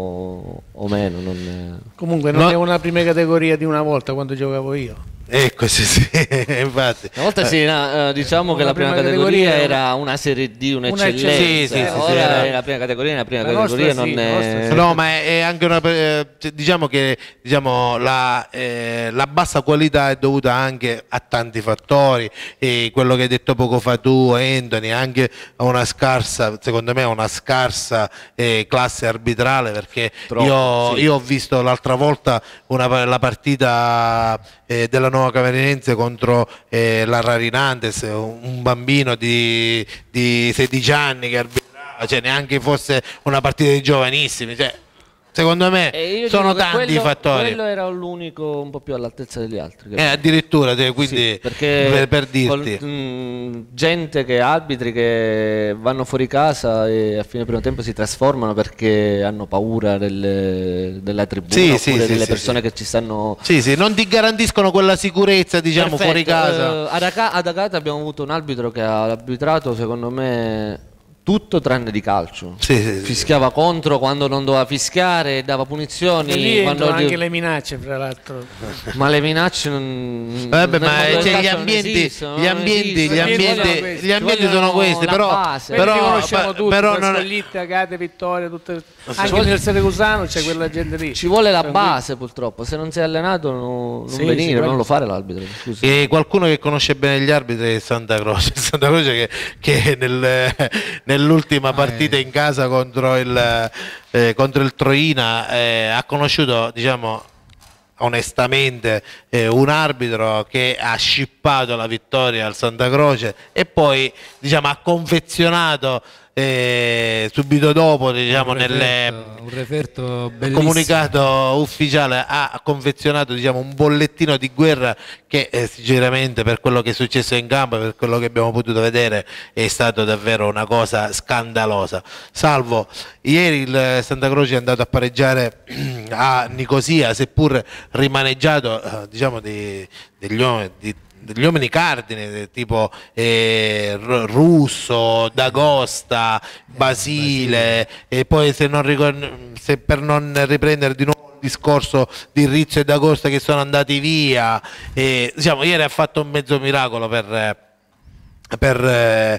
o, o meno. Non è- Comunque non No. è una prima categoria di una volta quando giocavo io. Ecco, sì, sì, infatti. Una volta sì, no, eh, diciamo Una che la prima, prima categoria, categoria era una serie D, un'eccellenza. Sì, sì, sì, sì, Ora era- è la prima categoria, la prima La nostra categoria sì, non la nostra è... sì. No, ma è, è anche una. eh, cioè, diciamo che diciamo, la, eh, la bassa qualità è dovuta anche a tanti fattori. E quello che hai detto poco fa tu, Anthony, anche a una scarsa, secondo me, a una scarsa eh, classe arbitrale. Perché Troppo, io, sì. io ho visto l'altra volta una, la partita eh, della Nuova Camerinense contro eh, la Rarinantes, un, un bambino di, di sedici anni che arbitrava, cioè neanche fosse una partita di giovanissimi, cioè, secondo me E io sono dico che tanti i quello- fattori. Quello era l'unico un po' più all'altezza degli altri. Eh, addirittura, te, quindi Sì, perché per, per dirti. col- mh, gente che arbitri che vanno fuori casa e a fine primo tempo si trasformano perché hanno paura delle, della tribuna Sì, oppure sì, sì, delle sì, persone sì. che ci stanno. Sì, sì, non ti garantiscono quella sicurezza, diciamo, Perfetto, fuori casa. eh, ad Aca- ad Agata abbiamo avuto un arbitro che ha arbitrato secondo me tutto tranne di calcio. Sì, sì, sì. Fischiava contro quando non doveva fischiare, dava punizioni. E lì quando entrano gli- anche le minacce, fra l'altro. Ma le minacce non. Vabbè, nel ma mondo del cioè, gli calcio non ambienti, esistono, gli non ambienti, esistono. gli Ci vogliono ambienti, questi, gli ambienti sono vogliono questi, la però, base. Però, però, li conosciamo tutti, però non, Scoglitte, Agate, Vittoria, tutte... anche vuole- nel Sant'Agostino c'è quella gente lì. Ci vuole la Tranquillo. base purtroppo, se non sei allenato no- non Sì, venire, sì, non quello lo sì. fare l'arbitro. Scusa. E qualcuno che conosce bene gli arbitri è Santa Croce, Santa Croce che, che nel- nell'ultima partita in casa contro il, eh, contro il Troina eh, ha conosciuto, diciamo, onestamente eh, un arbitro che ha scippato la vittoria al Santa Croce e poi, diciamo, ha confezionato eh, subito dopo, diciamo, un nelle referto, un referto il bellissimo. comunicato ufficiale ha confezionato, diciamo, un bollettino di guerra che eh, sinceramente, per quello che è successo in campo, per quello che abbiamo potuto vedere, è stato davvero una cosa scandalosa. Salvo, ieri il Santa Croce è andato a pareggiare a Nicosia, seppur rimaneggiato eh, diciamo di- degli uomini di- degli uomini cardine tipo eh, R- Russo, D'Agosta, Basile, e poi se, non ricor- se per non riprendere di nuovo il discorso di Rizzo e D'Agosta che sono andati via, e, diciamo, ieri ha fatto un mezzo miracolo per eh, per eh,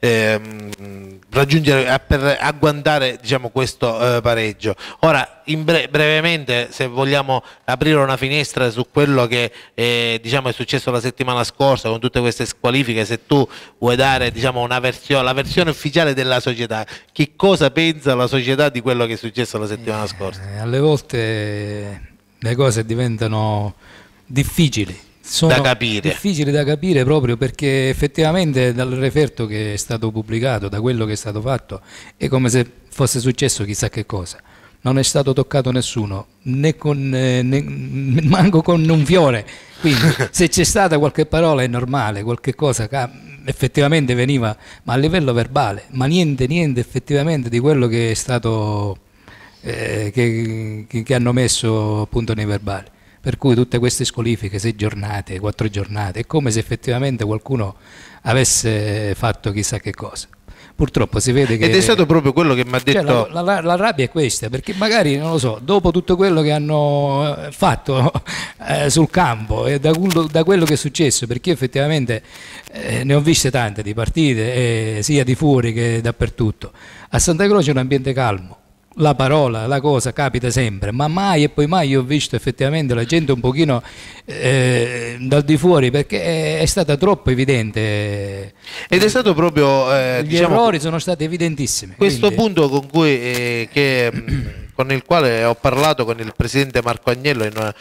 ehm, raggiungere, eh, per agguantare, diciamo, questo eh, pareggio. Ora, in bre- brevemente, se vogliamo aprire una finestra su quello che eh, diciamo, è successo la settimana scorsa con tutte queste squalifiche, se tu vuoi dare, diciamo, una versione, la versione ufficiale della società, che cosa pensa la società di quello che è successo la settimana scorsa? Eh, alle volte le cose diventano difficili. Sono Da capire. difficili da capire proprio perché effettivamente dal referto che è stato pubblicato, da quello che è stato fatto, è come se fosse successo chissà che cosa. Non è stato toccato nessuno, né con, eh, né, manco con un fiore. Quindi se c'è stata qualche parola è normale, qualche cosa ca- effettivamente veniva, ma a livello verbale, ma niente, niente effettivamente di quello che è stato, eh, che, che, che hanno messo appunto nei verbali. Per cui tutte queste squalifiche, sei giornate, quattro giornate, è come se effettivamente qualcuno avesse fatto chissà che cosa. Purtroppo si vede che... Ed è stato proprio quello che mi ha Cioè, detto... la, la- la rabbia è questa, perché magari, non lo so, dopo tutto quello che hanno eh, fatto eh, sul campo e da quello, da quello che è successo, perché io effettivamente eh, ne ho viste tante di partite, eh, sia di fuori che dappertutto, a Santa Croce è un ambiente calmo, la parola, la cosa capita sempre, ma mai e poi mai io ho visto effettivamente la gente un pochino eh, dal di fuori, perché è, è stata troppo evidente. Ed è stato proprio eh, gli diciamo, errori sono stati evidentissimi. questo quindi... punto con cui eh, che, con il quale ho parlato con il presidente Marco Agnello in una,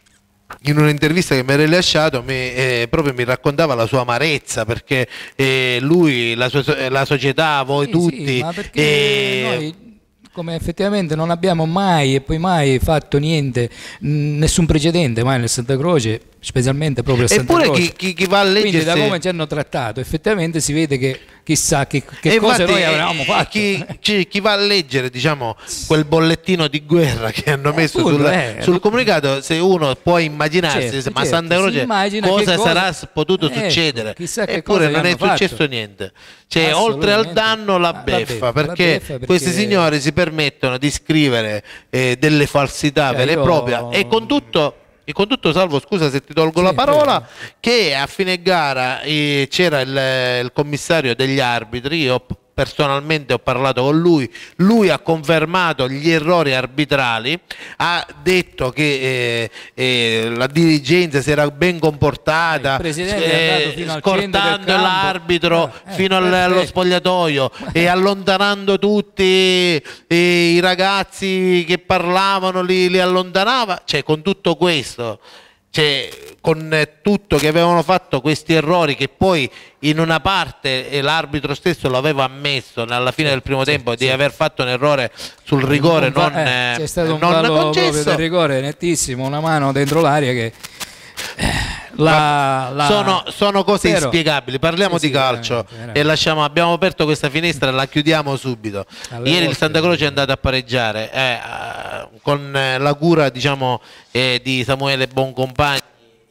in un'intervista che mi ha rilasciato, mi, eh, proprio mi raccontava la sua amarezza, perché eh, lui, la, sua, la società, voi Sì, tutti sì, ma perché eh, noi come effettivamente non abbiamo mai e poi mai fatto niente, mh, nessun precedente mai nel Santa Croce, specialmente proprio a Santa eppure Croce. chi, chi, chi va a leggere, Quindi da come ci hanno trattato effettivamente si vede che chissà che, che e cose infatti, noi avevamo eh, fatto. Chi, chi, chi va a leggere, diciamo, quel bollettino di guerra che hanno messo appunto, sul, eh, sul comunicato, se uno può immaginarsi, Certo, ma certo, Santa si Croce immagina cosa che cosa- sarà potuto Ecco, succedere, chissà che eppure cosa non gli è hanno successo fatto. niente. Cioè, oltre al Assolutamente. danno la Ah, la beffa, beffa, la perché, beffa, perché- questi signori si permettono di scrivere eh, delle falsità Cioè, vere e io- proprie, e con tutto e con tutto, Salvo, scusa se ti tolgo Sì, la parola, prego. che a fine gara eh, c'era il, il commissario degli arbitri, io personalmente ho parlato con lui, lui ha confermato gli errori arbitrali, ha detto che eh, eh, la dirigenza si era ben comportata, Il presidente è andato fino al centro del scortando campo. l'arbitro Ah, eh, fino al- perfetto. allo spogliatoio e allontanando tutti eh, i ragazzi che parlavano, li, li allontanava, cioè con tutto questo, cioè, con eh, tutto che avevano fatto questi errori, che poi in una parte eh, l'arbitro stesso lo aveva ammesso alla fine del primo tempo di aver fatto un errore sul rigore Un fa- non, eh, eh, c'è stato un non fallo proprio concesso. del rigore nettissimo, una mano dentro l'aria che eh, la, la- Sono, sono cose Però- inspiegabili. Parliamo Sì, di sì, calcio veramente, veramente. e lasciamo, abbiamo aperto questa finestra e la chiudiamo subito. Alle Ieri il volte- Santa Croce è andato a pareggiare eh, eh, con eh, la cura, diciamo, eh, di Samuele Boncompagni.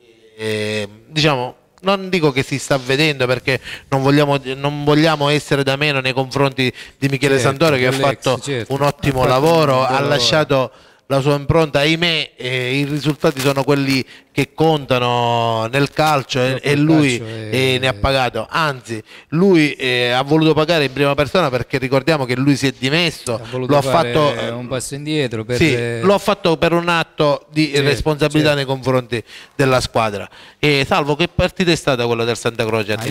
eh, diciamo, non dico che si sta vedendo, perché non vogliamo, non vogliamo essere da meno nei confronti di Michele Certo, Santoro, che ha dell'ex, fatto certo. un ottimo Ha fatto lavoro, un ha lavoro. lasciato la sua impronta. Ahimè, eh, i risultati sono quelli che contano nel calcio, e, Purtroppo e il lui calcio è- eh, ne ha pagato, anzi lui eh, ha voluto pagare in prima persona, perché ricordiamo che lui si è dimesso, ha voluto lo ha fare fatto eh, un passo indietro per sì, lo ha fatto per un atto di Certo, responsabilità certo. nei confronti della squadra. E Salvo, che partita è stata quella del Santa Croce? Ma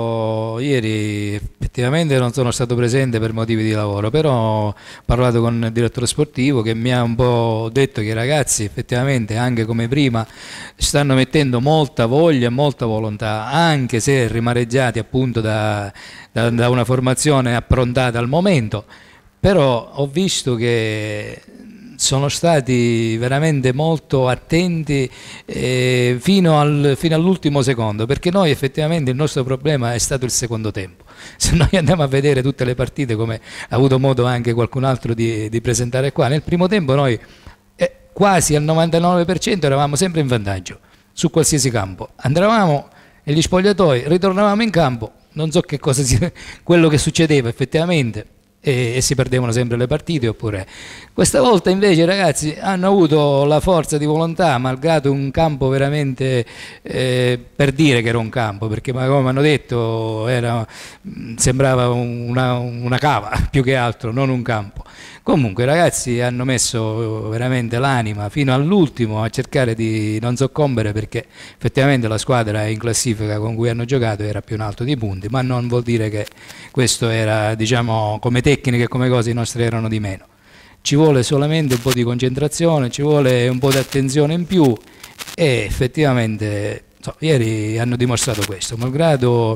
io ieri effettivamente non sono stato presente per motivi di lavoro, però ho parlato con il direttore sportivo che mi ha un po' detto che i ragazzi effettivamente, anche come prima, stanno mettendo molta voglia e molta volontà, anche se rimareggiati appunto da, da, da una formazione approntata al momento. Però ho visto che sono stati veramente molto attenti eh, fino, al, fino all'ultimo secondo, perché noi effettivamente il nostro problema è stato il secondo tempo. Se noi andiamo a vedere tutte le partite, come ha avuto modo anche qualcun altro di, di presentare qua, nel primo tempo noi eh, quasi al novantanove per cento eravamo sempre in vantaggio su qualsiasi campo. Andavamo negli spogliatoi, ritornavamo in campo, non so che cosa si, quello che succedeva effettivamente, e, e si perdevano sempre le partite. Oppure questa volta invece i ragazzi hanno avuto la forza di volontà, malgrado un campo veramente eh, per dire che era un campo, perché come hanno detto era, sembrava una, una cava più che altro, non un campo. Comunque i ragazzi hanno messo veramente l'anima fino all'ultimo a cercare di non soccombere, perché effettivamente la squadra in classifica con cui hanno giocato era più in alto di punti, ma non vuol dire che questo era, diciamo, come tecniche e come cose i nostri erano di meno. Ci vuole solamente un po' di concentrazione, ci vuole un po' di attenzione in più, e effettivamente so, ieri hanno dimostrato questo, malgrado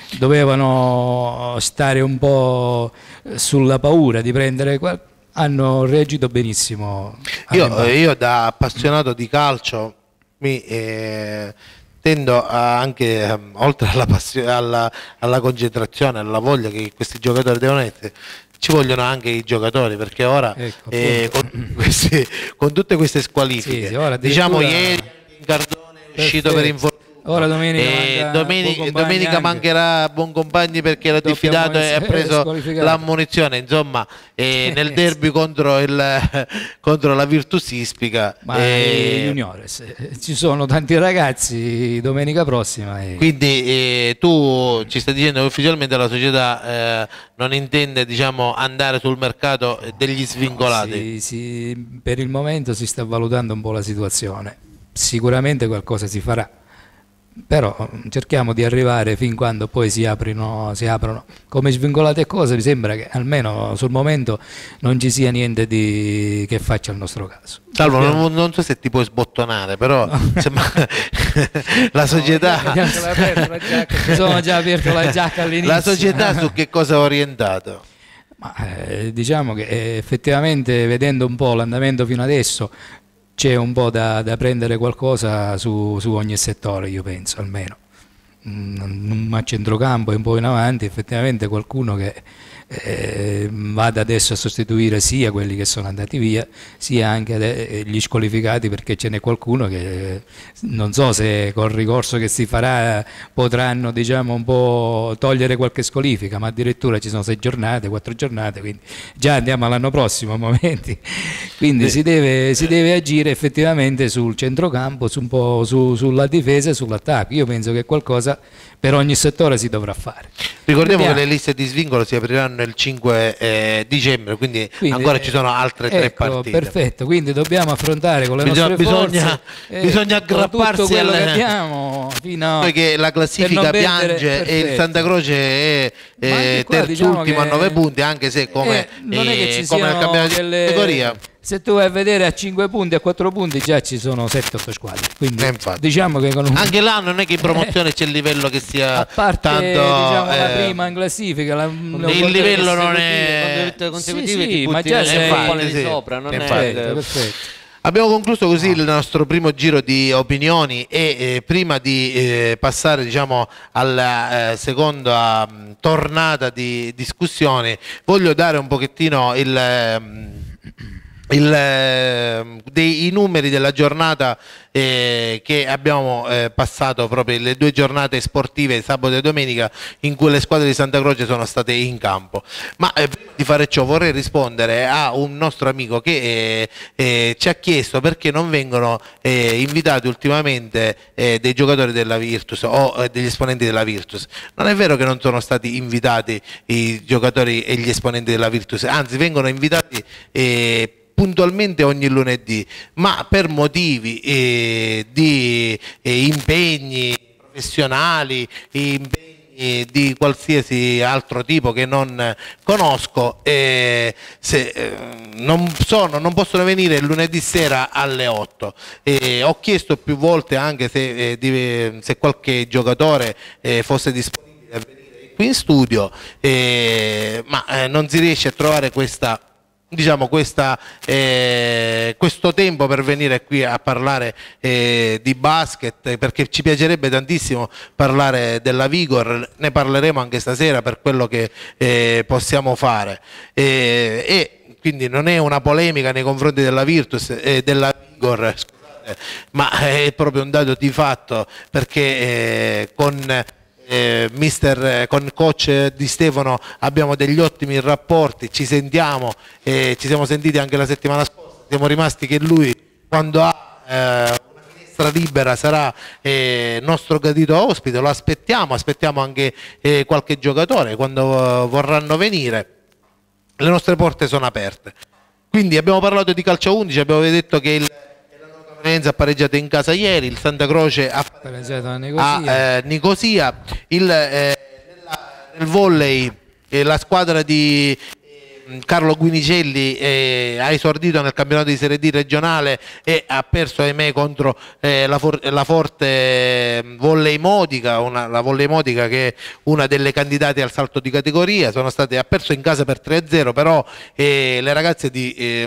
dovevano stare un po' sulla paura di prendere qualche, hanno reagito benissimo. Io, io da appassionato di calcio mi eh, tendo a anche, eh, oltre alla, passio- alla, alla concentrazione, alla voglia che questi giocatori devono essere, ci vogliono anche i giocatori, perché ora Ecco, eh, con, questi- con tutte queste squalifiche, Sì, sì, ora diciamo addirittura- ieri Cardone è uscito Perfetto. per infortunio. Ora domenica, E manca domeni- Buoncompagni domenica anche. mancherà Buoncompagni perché era Doppia diffidato e ha ammonizione, preso squalificato. l'ammonizione. Insomma, eh, nel derby contro, il, contro la Virtus Ispica. Ma eh, eh, Juniores, eh, ci sono tanti ragazzi domenica prossima. E... Quindi eh, tu ci stai dicendo che ufficialmente la società eh, non intende, diciamo, andare sul mercato degli svincolati. Sì, sì, per il momento si sta valutando un po' la situazione, sicuramente qualcosa si farà, però cerchiamo di arrivare fin quando poi si aprono, si aprono come svincolate cose. Mi sembra che almeno sul momento non ci sia niente di... che faccia il nostro caso. Salvo, non, non so se ti puoi sbottonare, però insomma, la società, Mi sono già aperto la giacca all'inizio. la società su che cosa è orientato? Ma, eh, diciamo che eh, effettivamente, vedendo un po' l'andamento fino adesso, c'è un po' da, da prendere qualcosa su, su ogni settore, io penso, almeno. Mm, a centrocampo e un po' in avanti, effettivamente qualcuno che eh, vada adesso a sostituire sia quelli che sono andati via, sia anche gli squalificati, perché ce n'è qualcuno che eh, non so se col ricorso che si farà potranno, diciamo, un po' togliere qualche squalifica, ma addirittura ci sono sei giornate, quattro giornate, quindi già andiamo all'anno prossimo a momenti, quindi eh. si, deve, si deve agire effettivamente sul centrocampo, su un po' su, sulla difesa e sull'attacco. Io penso che qualcosa per ogni settore si dovrà fare. Ricordiamo Vediamo. che le liste di svincolo si apriranno il cinque eh, dicembre, quindi, Quindi, ancora ci sono altre tre ecco, partite. Perfetto, quindi dobbiamo affrontare con le Bisogna- nostre bisogna- forze eh, bisogna aggrapparsi tutto quello alle- che abbiamo fino a... Perché la classifica per non perdere- piange e il perfetto. Santa Croce è Ma anche eh, qua, terzultimo diciamo a che- nove punti, anche se come, Eh, non è che eh, ci come nel siano campionato delle- di categoria. Se tu vai a vedere a cinque punti, a quattro punti già ci sono sette otto squadre, quindi Eh, infatti. diciamo che con un... Anche là non è che in promozione c'è il livello che sia a parte tanto diciamo, la eh, prima in classifica, la, il livello non è consecutive Sì, sì, ti ma butti già nel- sei- un po' di sì. sopra, non Infatti. è perfetto, perfetto. Abbiamo concluso così il nostro primo giro di opinioni e eh, prima di eh, passare, diciamo, alla eh, seconda mh, tornata di discussioni, voglio dare un pochettino il, ehm, il, eh, dei, i numeri della giornata eh, che abbiamo eh, passato, proprio le due giornate sportive, sabato e domenica, in cui le squadre di Santa Croce sono state in campo. Ma eh, prima di fare ciò vorrei rispondere a un nostro amico che eh, eh, ci ha chiesto perché non vengono eh, invitati ultimamente eh, dei giocatori della Virtus o eh, degli esponenti della Virtus. Non è vero che non sono stati invitati i giocatori e gli esponenti della Virtus, anzi vengono invitati eh, puntualmente ogni lunedì, ma per motivi eh, di eh, impegni professionali, impegni di qualsiasi altro tipo che non conosco, eh, se, eh, non, sono, non possono venire il lunedì sera alle otto. Eh, ho chiesto più volte anche se, eh, di, se qualche giocatore eh, fosse disponibile a venire qui in studio, eh, ma eh, non si riesce a trovare questa diciamo questa, eh, questo tempo per venire qui a parlare eh, di basket, perché ci piacerebbe tantissimo parlare della Vigor, ne parleremo anche stasera per quello che eh, possiamo fare eh, e quindi non è una polemica nei confronti della Virtus e eh, della Vigor, scusate, ma è proprio un dato di fatto, perché eh, con Eh, mister, eh, con coach Di Stefano abbiamo degli ottimi rapporti, ci sentiamo, eh, ci siamo sentiti anche la settimana scorsa, siamo rimasti che lui quando ha eh, una finestra libera sarà eh, nostro gradito ospite, lo aspettiamo, aspettiamo anche eh, qualche giocatore quando uh, vorranno venire, le nostre porte sono aperte. Quindi abbiamo parlato di calcio undici, abbiamo detto che il ha pareggiato in casa ieri, il Santa Croce ha pareggiato a Nicosia, a, eh, Nicosia. Il, eh, nella, nel volley eh, la squadra di eh, Carlo Guinicelli eh, ha esordito nel campionato di Serie D regionale e ha perso ahimè contro eh, la, for la forte Volley Modica, una, la Volley Modica che è una delle candidate al salto di categoria. Sono state, ha perso in casa per tre a zero, però eh, le ragazze di eh,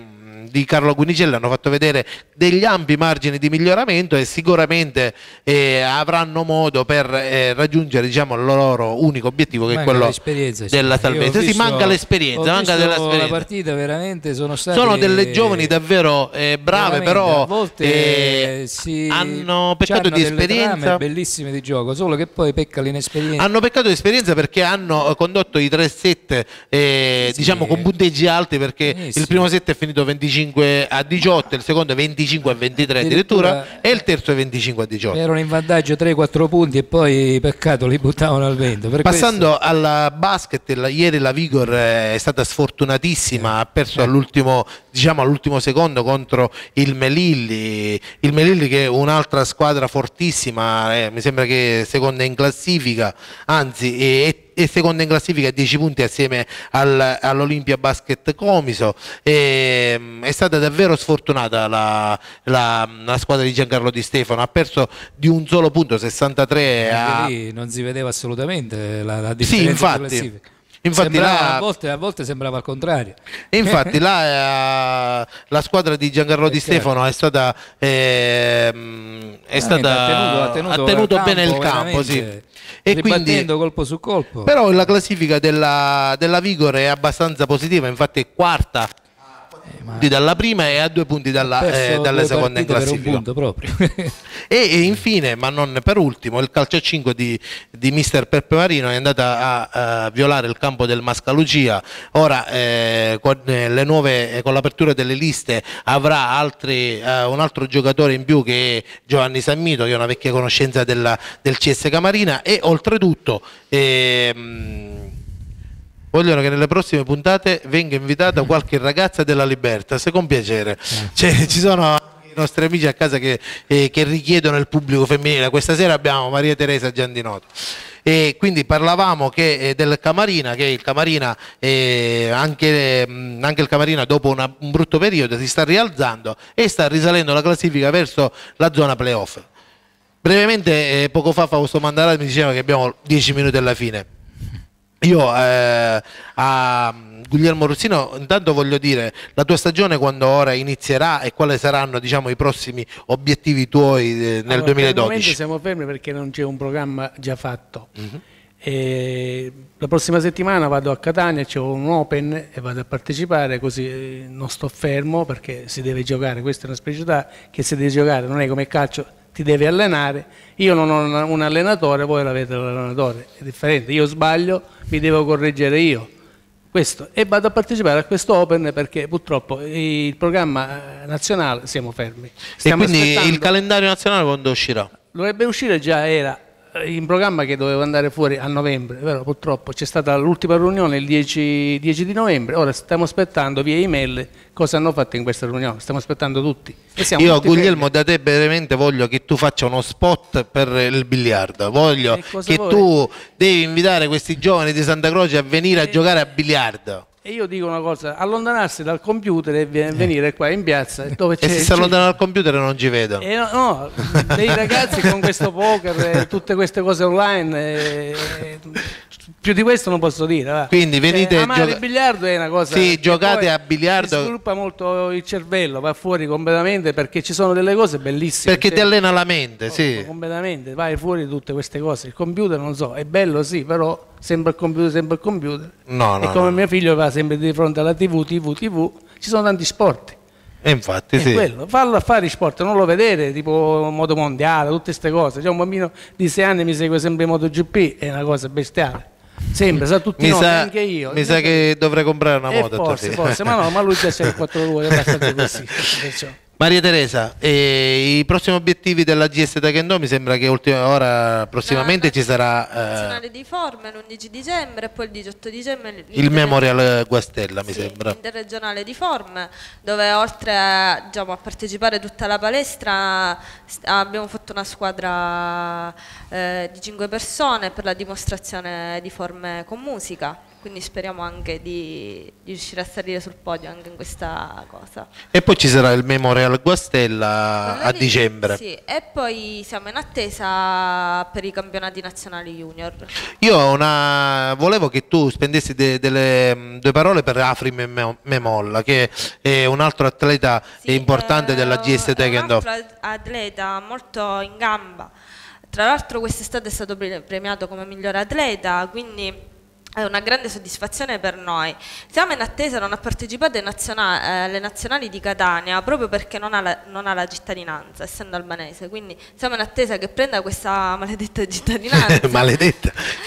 di Carlo Guinicelli hanno fatto vedere degli ampi margini di miglioramento e sicuramente eh, avranno modo per eh, raggiungere, diciamo, il loro unico obiettivo, che manca è quello l'esperienza, della salvezza. Sì, manca l'esperienza, manca della la partita, veramente sono state sono delle giovani davvero eh, brave, però a volte eh, si hanno peccato di esperienza, bellissime di gioco, solo che poi pecca l'inesperienza. Hanno peccato di esperienza perché hanno condotto i tre set eh, sì, diciamo con punteggi alti, perché eh, il sì. primo set è finito venticinque a diciotto, il secondo venticinque a ventitré addirittura, e il terzo è venticinque a diciotto. Erano in vantaggio tre quattro punti e poi peccato li buttavano al vento. Per Passando questo... al basket, la, ieri la Vigor è stata sfortunatissima, ha perso all'ultimo, diciamo all'ultimo secondo contro il Melilli, il Melilli che è un'altra squadra fortissima, eh, mi sembra che seconda in classifica, anzi è, è seconda in classifica a dieci punti assieme al, all'Olimpia Basket Comiso. E, è stata davvero sfortunata la, la, la squadra di Giancarlo Di Stefano, ha perso di un solo punto, sessantatré a... lì non si vedeva assolutamente la, la Sì, differenza infatti. di classifica. Infatti Sembrava, là, a, volte, a volte sembrava al contrario. e infatti là eh, la squadra di Giancarlo Di Stefano è stata, eh, è stata ha tenuto, ha tenuto, ha tenuto campo, bene il campo, sì. E quindi, colpo su colpo. però la classifica della, della Vigor è abbastanza positiva, infatti è quarta eh, ma... punti dalla prima e a due punti dalla, eh, dalle seconde in classifica. Per un punto proprio. E, e infine, ma non per ultimo, il calcio a cinque di, di mister Peppe Marino è andata a, a violare il campo del Mascalucia. Ora eh, con, eh, le nuove, eh, con l'apertura delle liste avrà altri, eh, un altro giocatore in più, che è Giovanni Sammito, che è una vecchia conoscenza della, del C S Camarina, e oltretutto ehm, vogliono che nelle prossime puntate venga invitata qualche ragazza della Libertas, con piacere. Cioè, ci sono i nostri amici a casa che, eh, che richiedono il pubblico femminile. Questa sera abbiamo Maria Teresa Giandinoto. E quindi parlavamo che, eh, del Camarina, che il Camarina, eh, anche, mh, anche il Camarina dopo una, un brutto periodo si sta rialzando e sta risalendo la classifica verso la zona playoff. Brevemente, eh, poco fa Fausto Mandarati mi diceva che abbiamo dieci minuti alla fine. Io eh, a Guglielmo Rossino intanto voglio dire, la tua stagione quando ora inizierà e quali saranno, diciamo, i prossimi obiettivi tuoi eh, nel allora, duemiladodici? Per il momento siamo fermi perché non c'è un programma già fatto. Mm-hmm. E la prossima settimana vado a Catania, c'è un Open e vado a partecipare, così non sto fermo perché si deve giocare. Questa è una specialità che si deve giocare, non è come il calcio, ti devi allenare. Io non ho un allenatore, voi l'avete l'allenatore, è differente. Io sbaglio, mi devo correggere io. Questo, e vado a partecipare a questo Open perché purtroppo il programma nazionale siamo fermi. Stiamo e quindi aspettando. Il calendario nazionale quando uscirà? Dovrebbe uscire, già era in programma che doveva andare fuori a novembre, però purtroppo c'è stata l'ultima riunione il dieci, dieci di novembre. Ora stiamo aspettando via email cosa hanno fatto in questa riunione, stiamo aspettando tutti. E siamo Io tutti Guglielmo fermi. da te veramente voglio che tu faccia uno spot per il biliardo, voglio che vuoi? tu devi invitare questi giovani di Santa Croce a venire a giocare a biliardo. E io dico una cosa, allontanarsi dal computer e venire qua in piazza dove c'è... E se si allontanano dal computer non ci vedono. E no, no, dei ragazzi con questo poker e tutte queste cose online, e, e, più di questo non posso dire. Va. Quindi venite eh, amare gioca- il biliardo è una cosa... Sì, che giocate poi a biliardo. ti sviluppa molto il cervello, va fuori completamente perché ci sono delle cose bellissime. Perché ti allena la mente, sì. Completamente, vai fuori di tutte queste cose. Il computer, non so, è bello sì, però sempre il computer, sempre il computer. No, no, e come no. mio figlio va sempre di fronte alla tivù, tivù, tivù, ci sono tanti sport. E infatti È sì. quello, fallo a fare sport, non lo vedere tipo moto mondiale, tutte queste cose. C'è un bambino di sei anni mi segue sempre in MotoGP, è una cosa bestiale. Sempre, sa tutti Mi noi, sa, anche io. mi sa che dovrei comprare una Eh, moto. a tua forse, figlia. forse, ma no, ma lui già c'è il quattro ruote, è abbastanza così. Perciò. Maria Teresa, eh, i prossimi obiettivi della G S Taekwondo mi sembra che ultima ora prossimamente No, ci sarà eh, nazionale di Forme l'undici dicembre e poi il diciotto dicembre il Memorial Guastella, mi sì, sembra. interregionale di Forme, dove oltre a, diciamo, a partecipare tutta la palestra st- abbiamo fatto una squadra eh, di cinque persone per la dimostrazione di forme con musica. quindi speriamo anche di, di riuscire a salire sul podio anche in questa cosa. E poi ci sarà il Memorial Guastella a dicembre. Sì, e poi siamo in attesa per i campionati nazionali junior. Io ho una... volevo che tu spendessi de- delle mh, due parole per Afri Mem- Memolla, che è un altro atleta Sì, importante eh, della G S Taekwondo. È un altro atleta molto in gamba. Tra l'altro quest'estate è stato pre- premiato come migliore atleta, quindi è una grande soddisfazione per noi. Siamo in attesa, non ha partecipato ai naziona- eh, alle nazionali di Catania proprio perché non ha, la, non ha la cittadinanza, essendo albanese, quindi siamo in attesa che prenda questa maledetta cittadinanza. Maledetta.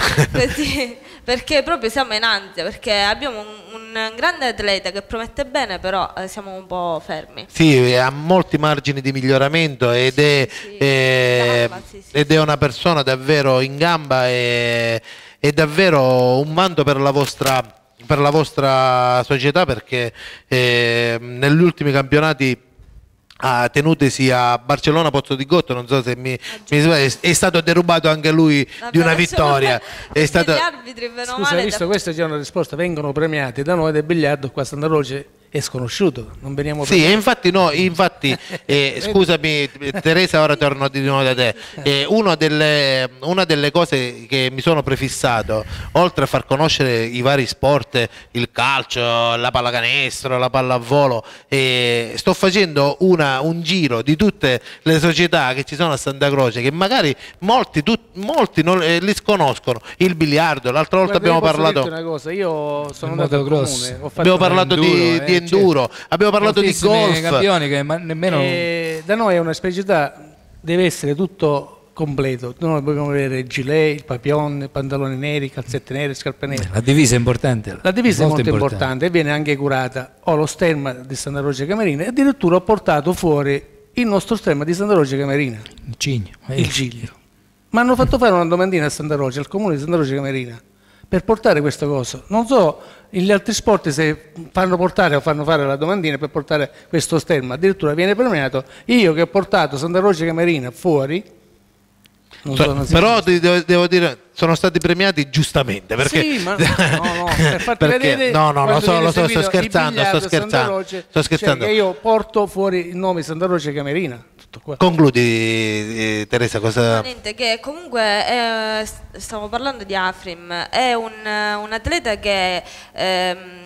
Così, perché proprio siamo in ansia, perché abbiamo un, un grande atleta che promette bene, però eh, siamo un po' fermi. Sì, ha molti margini di miglioramento ed è, Sì, eh, gamba, sì, sì, ed è una persona davvero in gamba e è davvero un vanto per la vostra, per la vostra società, perché eh, negli ultimi campionati ah, tenutesi a Barcellona Pozzo di Gotto, non so se mi, mi è, è stato derubato anche lui Vabbè, di una vittoria. È stato... Gli arbitri, bene o Scusa, male, visto da- questo c'è una risposta, vengono premiati da noi del biliardo, qua a Santa Croce è sconosciuto, non veniamo Sì, premiati. e infatti, no, infatti eh, scusami Teresa, ora torno di nuovo da te. Eh, una, delle, una delle cose che mi sono prefissato, oltre a far conoscere i vari sport, il calcio, la pallacanestro, la pallavolo, eh, sto facendo una, un giro di tutte le società che ci sono a Santa Croce, che magari molti, tu, molti non, eh, li sconoscono. Il biliardo, l'altra volta Guarda, io abbiamo posso parlato... dirti una cosa, io sono Il andato al motocross. comune, ho fatto Abbiamo parlato enduro, di, eh, di enduro, abbiamo parlato di Moltissimi golf. campioni che ma- nemmeno E da noi è una specialità, deve essere tutto completo. Noi dobbiamo avere il gilet, il papillon, pantaloni neri, calzette nere, scarpe nere. la divisa è importante. La divisa è molto importante e viene anche curata. Ho lo stemma di Santa Croce Camerina e addirittura ho portato fuori il nostro stemma di Santa Croce Camerina, Il cigno. eh. il giglio. Mi hanno fatto fare una domandina a Santa Croce, al comune di Santa Croce Camerina, per portare questa cosa. Non so gli altri sport se fanno portare o fanno fare la domandina per portare questo stemma, addirittura viene premiato. Io che ho portato Santa Croce Camerina fuori, non So- so, non si- però ti devo, devo dire, sono stati premiati giustamente, perché Sì, ma no, no, per farti perché- vedere no, no, lo quando so, viene lo so, sto seguito il scherzando, sto biliardo Santa scherzando, Croce, sto scherzando. cioè che io porto fuori il nome Santa Croce Camerina, tutto qua. Concludi, eh, Teresa, cosa... Niente, che comunque eh, st- stiamo parlando di Afrim, è un, un atleta che ehm,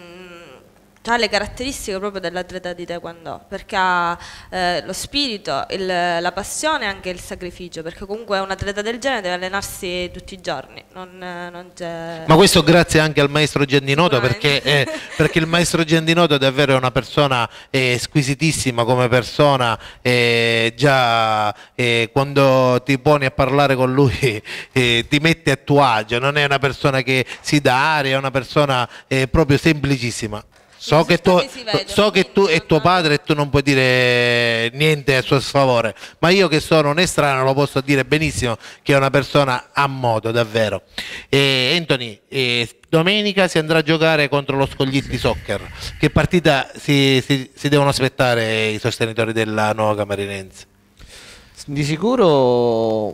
ha le caratteristiche proprio dell'atleta di Taekwondo, perché ha eh, lo spirito, il- la passione e anche il sacrificio, perché comunque un atleta del genere deve allenarsi tutti i giorni, non, non c'è... Ma questo grazie anche al maestro Giandinoto, perché, Sicuramente. eh, perché il maestro Giandinoto è davvero una persona eh, squisitissima come persona, eh, già eh, quando ti poni a parlare con lui eh, ti mette a tuo agio, non è una persona che si dà aria, è una persona eh, proprio semplicissima. So, I che tu, risultati si vedono, so che tu quindi è tuo non- padre e tu non puoi dire niente a suo sfavore, ma io che sono un estraneo lo posso dire benissimo che è una persona a modo, davvero. E Anthony, eh, domenica si andrà a giocare contro lo Scoglitti Soccer. Che partita si, si- si devono aspettare i sostenitori della Nuova Camarinense? Di sicuro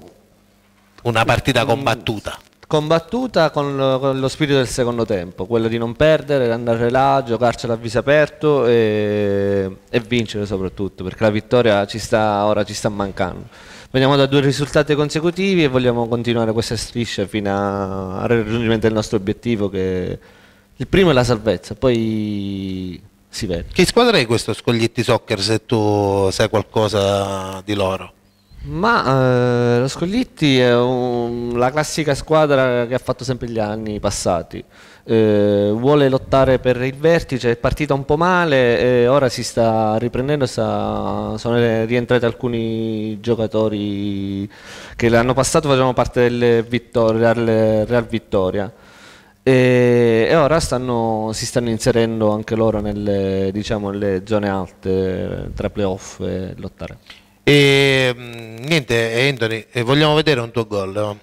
Una partita combattuta. combattuta con, con lo spirito del secondo tempo, quello di non perdere, di andare là, giocarcela a viso aperto e, e vincere soprattutto, perché la vittoria ci sta, ora ci sta mancando. Veniamo da due risultati consecutivi e vogliamo continuare questa striscia fino a- al raggiungimento del nostro obiettivo, che il primo è la salvezza, poi si vede. Che squadra è questo Scoglitti Soccer, se tu sai qualcosa di loro? Ma eh, lo Scoglitti è un- la classica squadra che ha fatto sempre gli anni passati. Eh, vuole lottare per il vertice, è partita un po' male e ora si sta riprendendo, sta- sono rientrati alcuni giocatori che l'anno passato facevano parte del Vittoria, Real, Real Vittoria. E, e ora stanno, si stanno inserendo anche loro nelle, diciamo, nelle zone alte tra playoff e lottare. E mh, niente, Anthony, eh, vogliamo vedere un tuo gol, no?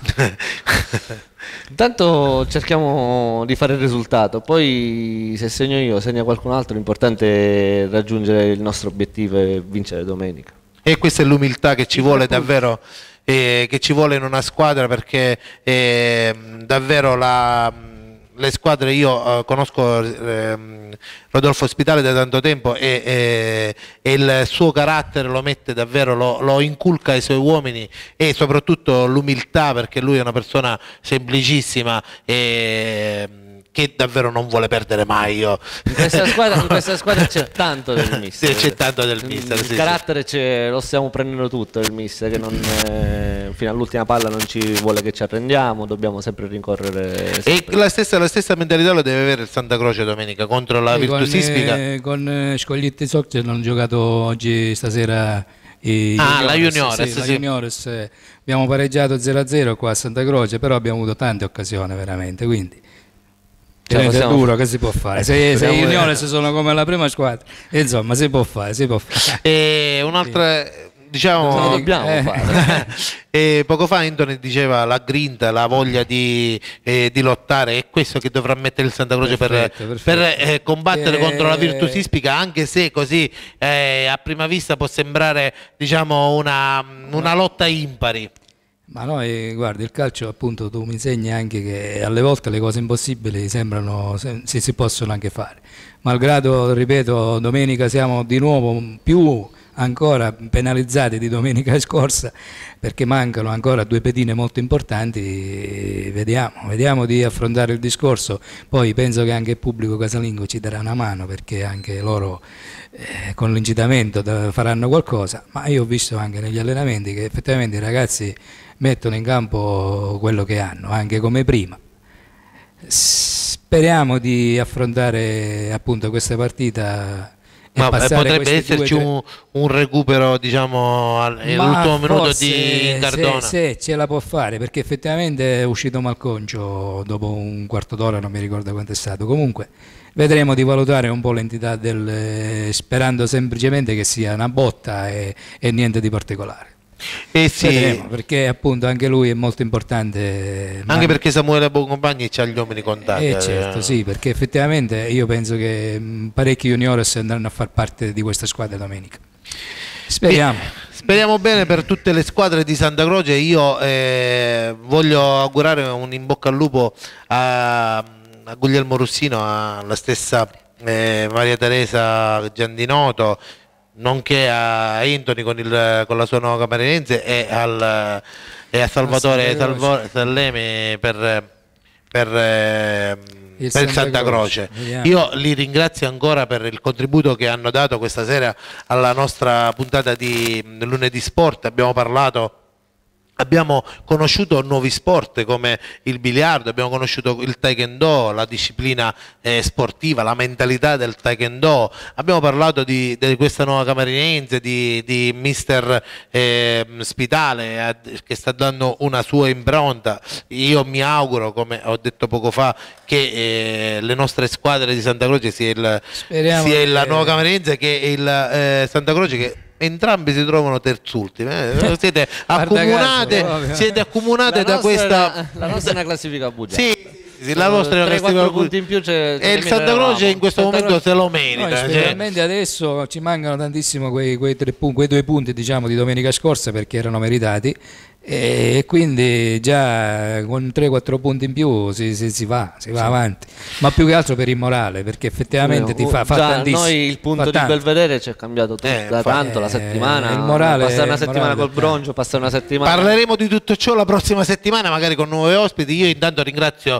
Intanto cerchiamo di fare il risultato, poi se segno io, segna qualcun altro, l'importante è raggiungere il nostro obiettivo e vincere domenica. E questa è l'umiltà che ci vuole davvero, eh, che ci vuole in una squadra, perché eh, davvero la, le squadre, io eh, conosco eh, Rodolfo Ospitale da tanto tempo e, e, e il suo carattere lo mette davvero, lo, lo inculca ai suoi uomini, e soprattutto l'umiltà, perché lui è una persona semplicissima e che davvero non vuole perdere mai. Io. In questa squadra, in questa squadra c'è tanto del mister. Sì, c'è tanto del mister. Il sì, carattere sì. lo stiamo prendendo tutto il mister, che non, eh, fino all'ultima palla non ci vuole che ci arrendiamo, dobbiamo sempre rincorrere. Sempre. E la stessa, la stessa mentalità lo deve avere il Santa Croce domenica contro la Sì, Virtus Ispica. Con, eh, con eh, Scoglietti Soccer hanno giocato oggi stasera. I ah, juniores, la Juniores, sì, la sì. Juniores, eh, abbiamo pareggiato zero a zero qua a Santa Croce, però abbiamo avuto tante occasioni veramente, quindi è duro, che si può fare? Se, se i Juniores sono come la prima squadra, insomma, si può fare, si può fare. E un'altra, diciamo, lo dobbiamo eh. fare. E poco fa Anthony diceva la grinta, la voglia di, eh, di lottare, è questo che dovrà mettere il Santa Croce Perfetto, per, perfetto. per eh, combattere Eh, contro la Virtus Ispica, anche se così eh, a prima vista può sembrare, diciamo, una, una lotta impari. Ma noi, guarda, il calcio, appunto, tu mi insegni anche che alle volte le cose impossibili sembrano, si, si possono anche fare. Malgrado, ripeto, domenica siamo di nuovo più ancora penalizzati di domenica scorsa, perché mancano ancora due pedine molto importanti. Vediamo, vediamo di affrontare il discorso. Poi penso che anche il pubblico casalingo ci darà una mano, perché anche loro eh, con l'incitamento faranno qualcosa, ma io ho visto anche negli allenamenti che effettivamente i ragazzi mettono in campo quello che hanno, anche come prima. Speriamo di affrontare appunto questa partita. Ma potrebbe esserci due, un, un recupero, diciamo, all'ultimo minuto di Cardona. Se, se ce la può fare, perché effettivamente è uscito malconcio dopo un quarto d'ora, non mi ricordo quanto è stato. Comunque vedremo di valutare un po' l'entità del, eh, sperando semplicemente che sia una botta e, e niente di particolare. Eh sì. Vedremo, perché appunto anche lui è molto importante, anche perché Samuele Boncompagni c'ha gli uomini contatti. Eh certo, sì, perché effettivamente io penso che mh, parecchi juniores andranno a far parte di questa squadra domenica. Speriamo. E speriamo bene per tutte le squadre di Santa Croce. Io eh, voglio augurare un in bocca al lupo a, a Guglielmo Russino, alla stessa eh, Maria Teresa Giandinoto, nonché a Anthony con, il, con la sua nuova camerlense, e, al, e a Salvatore Salvo, Sallemi per, per, eh, il per Santa, Santa Croce. Croce. Io li ringrazio ancora per il contributo che hanno dato questa sera alla nostra puntata di Lunedì Sport. Abbiamo parlato Abbiamo conosciuto nuovi sport come il biliardo, abbiamo conosciuto il taekwondo, la disciplina eh, sportiva, la mentalità del taekwondo, abbiamo parlato di, di questa nuova camarinense, di, di mister eh, Spitale eh, che sta dando una sua impronta. Io mi auguro, come ho detto poco fa, che eh, le nostre squadre di Santa Croce, sia, il, sia che... la nuova camarinense che il eh, Santa Croce, che entrambi si trovano terzultimi, eh? siete accomunate, caso, siete accomunate da questa. La nostra è una classifica bugia. Sì, sì, la nostra è una classifica punti in più, e il Santa Croce in questo Santa momento Croce... se lo merita. Noi, specialmente cioè... adesso ci mancano tantissimo quei, quei, tre punti, quei due punti, diciamo, di domenica scorsa, perché erano meritati. E quindi già con tre quattro punti in più si, si, si va, si va sì. avanti, ma più che altro per il morale, perché effettivamente uh, ti fa, fa già tantissimo. Noi il punto di Belvedere ci è cambiato tutto, eh, da tanto eh, la settimana, il morale, passare una settimana morale, col broncio, passare una settimana. Parleremo di tutto ciò la prossima settimana, magari con nuovi ospiti. Io intanto ringrazio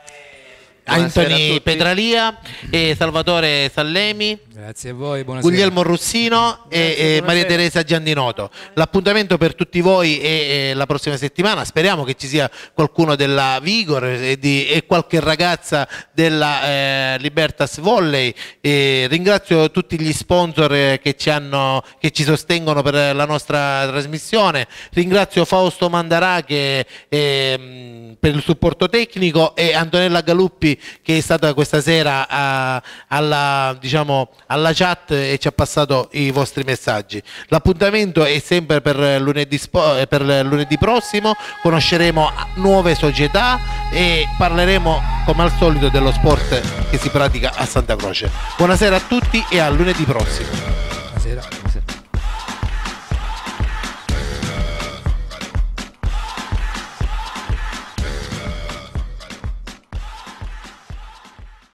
Anthony Petralia e Salvatore Sallemi, grazie a voi, buonasera. Guglielmo Russino e, e Maria Teresa Giandinoto. L'appuntamento per tutti voi è, è la prossima settimana. Speriamo che ci sia qualcuno della Vigor e, di, e qualche ragazza della eh, Libertas Volley. E ringrazio tutti gli sponsor che ci, hanno, che ci sostengono per la nostra trasmissione. Ringrazio Fausto Mandarà che, eh, per il supporto tecnico, e Antonella Galuppi che è stata questa sera a, alla, diciamo, alla chat e ci ha passato i vostri messaggi. L'appuntamento è sempre per lunedì, per lunedì prossimo. Conosceremo nuove società e parleremo come al solito dello sport che si pratica a Santa Croce. Buonasera a tutti e a lunedì prossimo. Buonasera.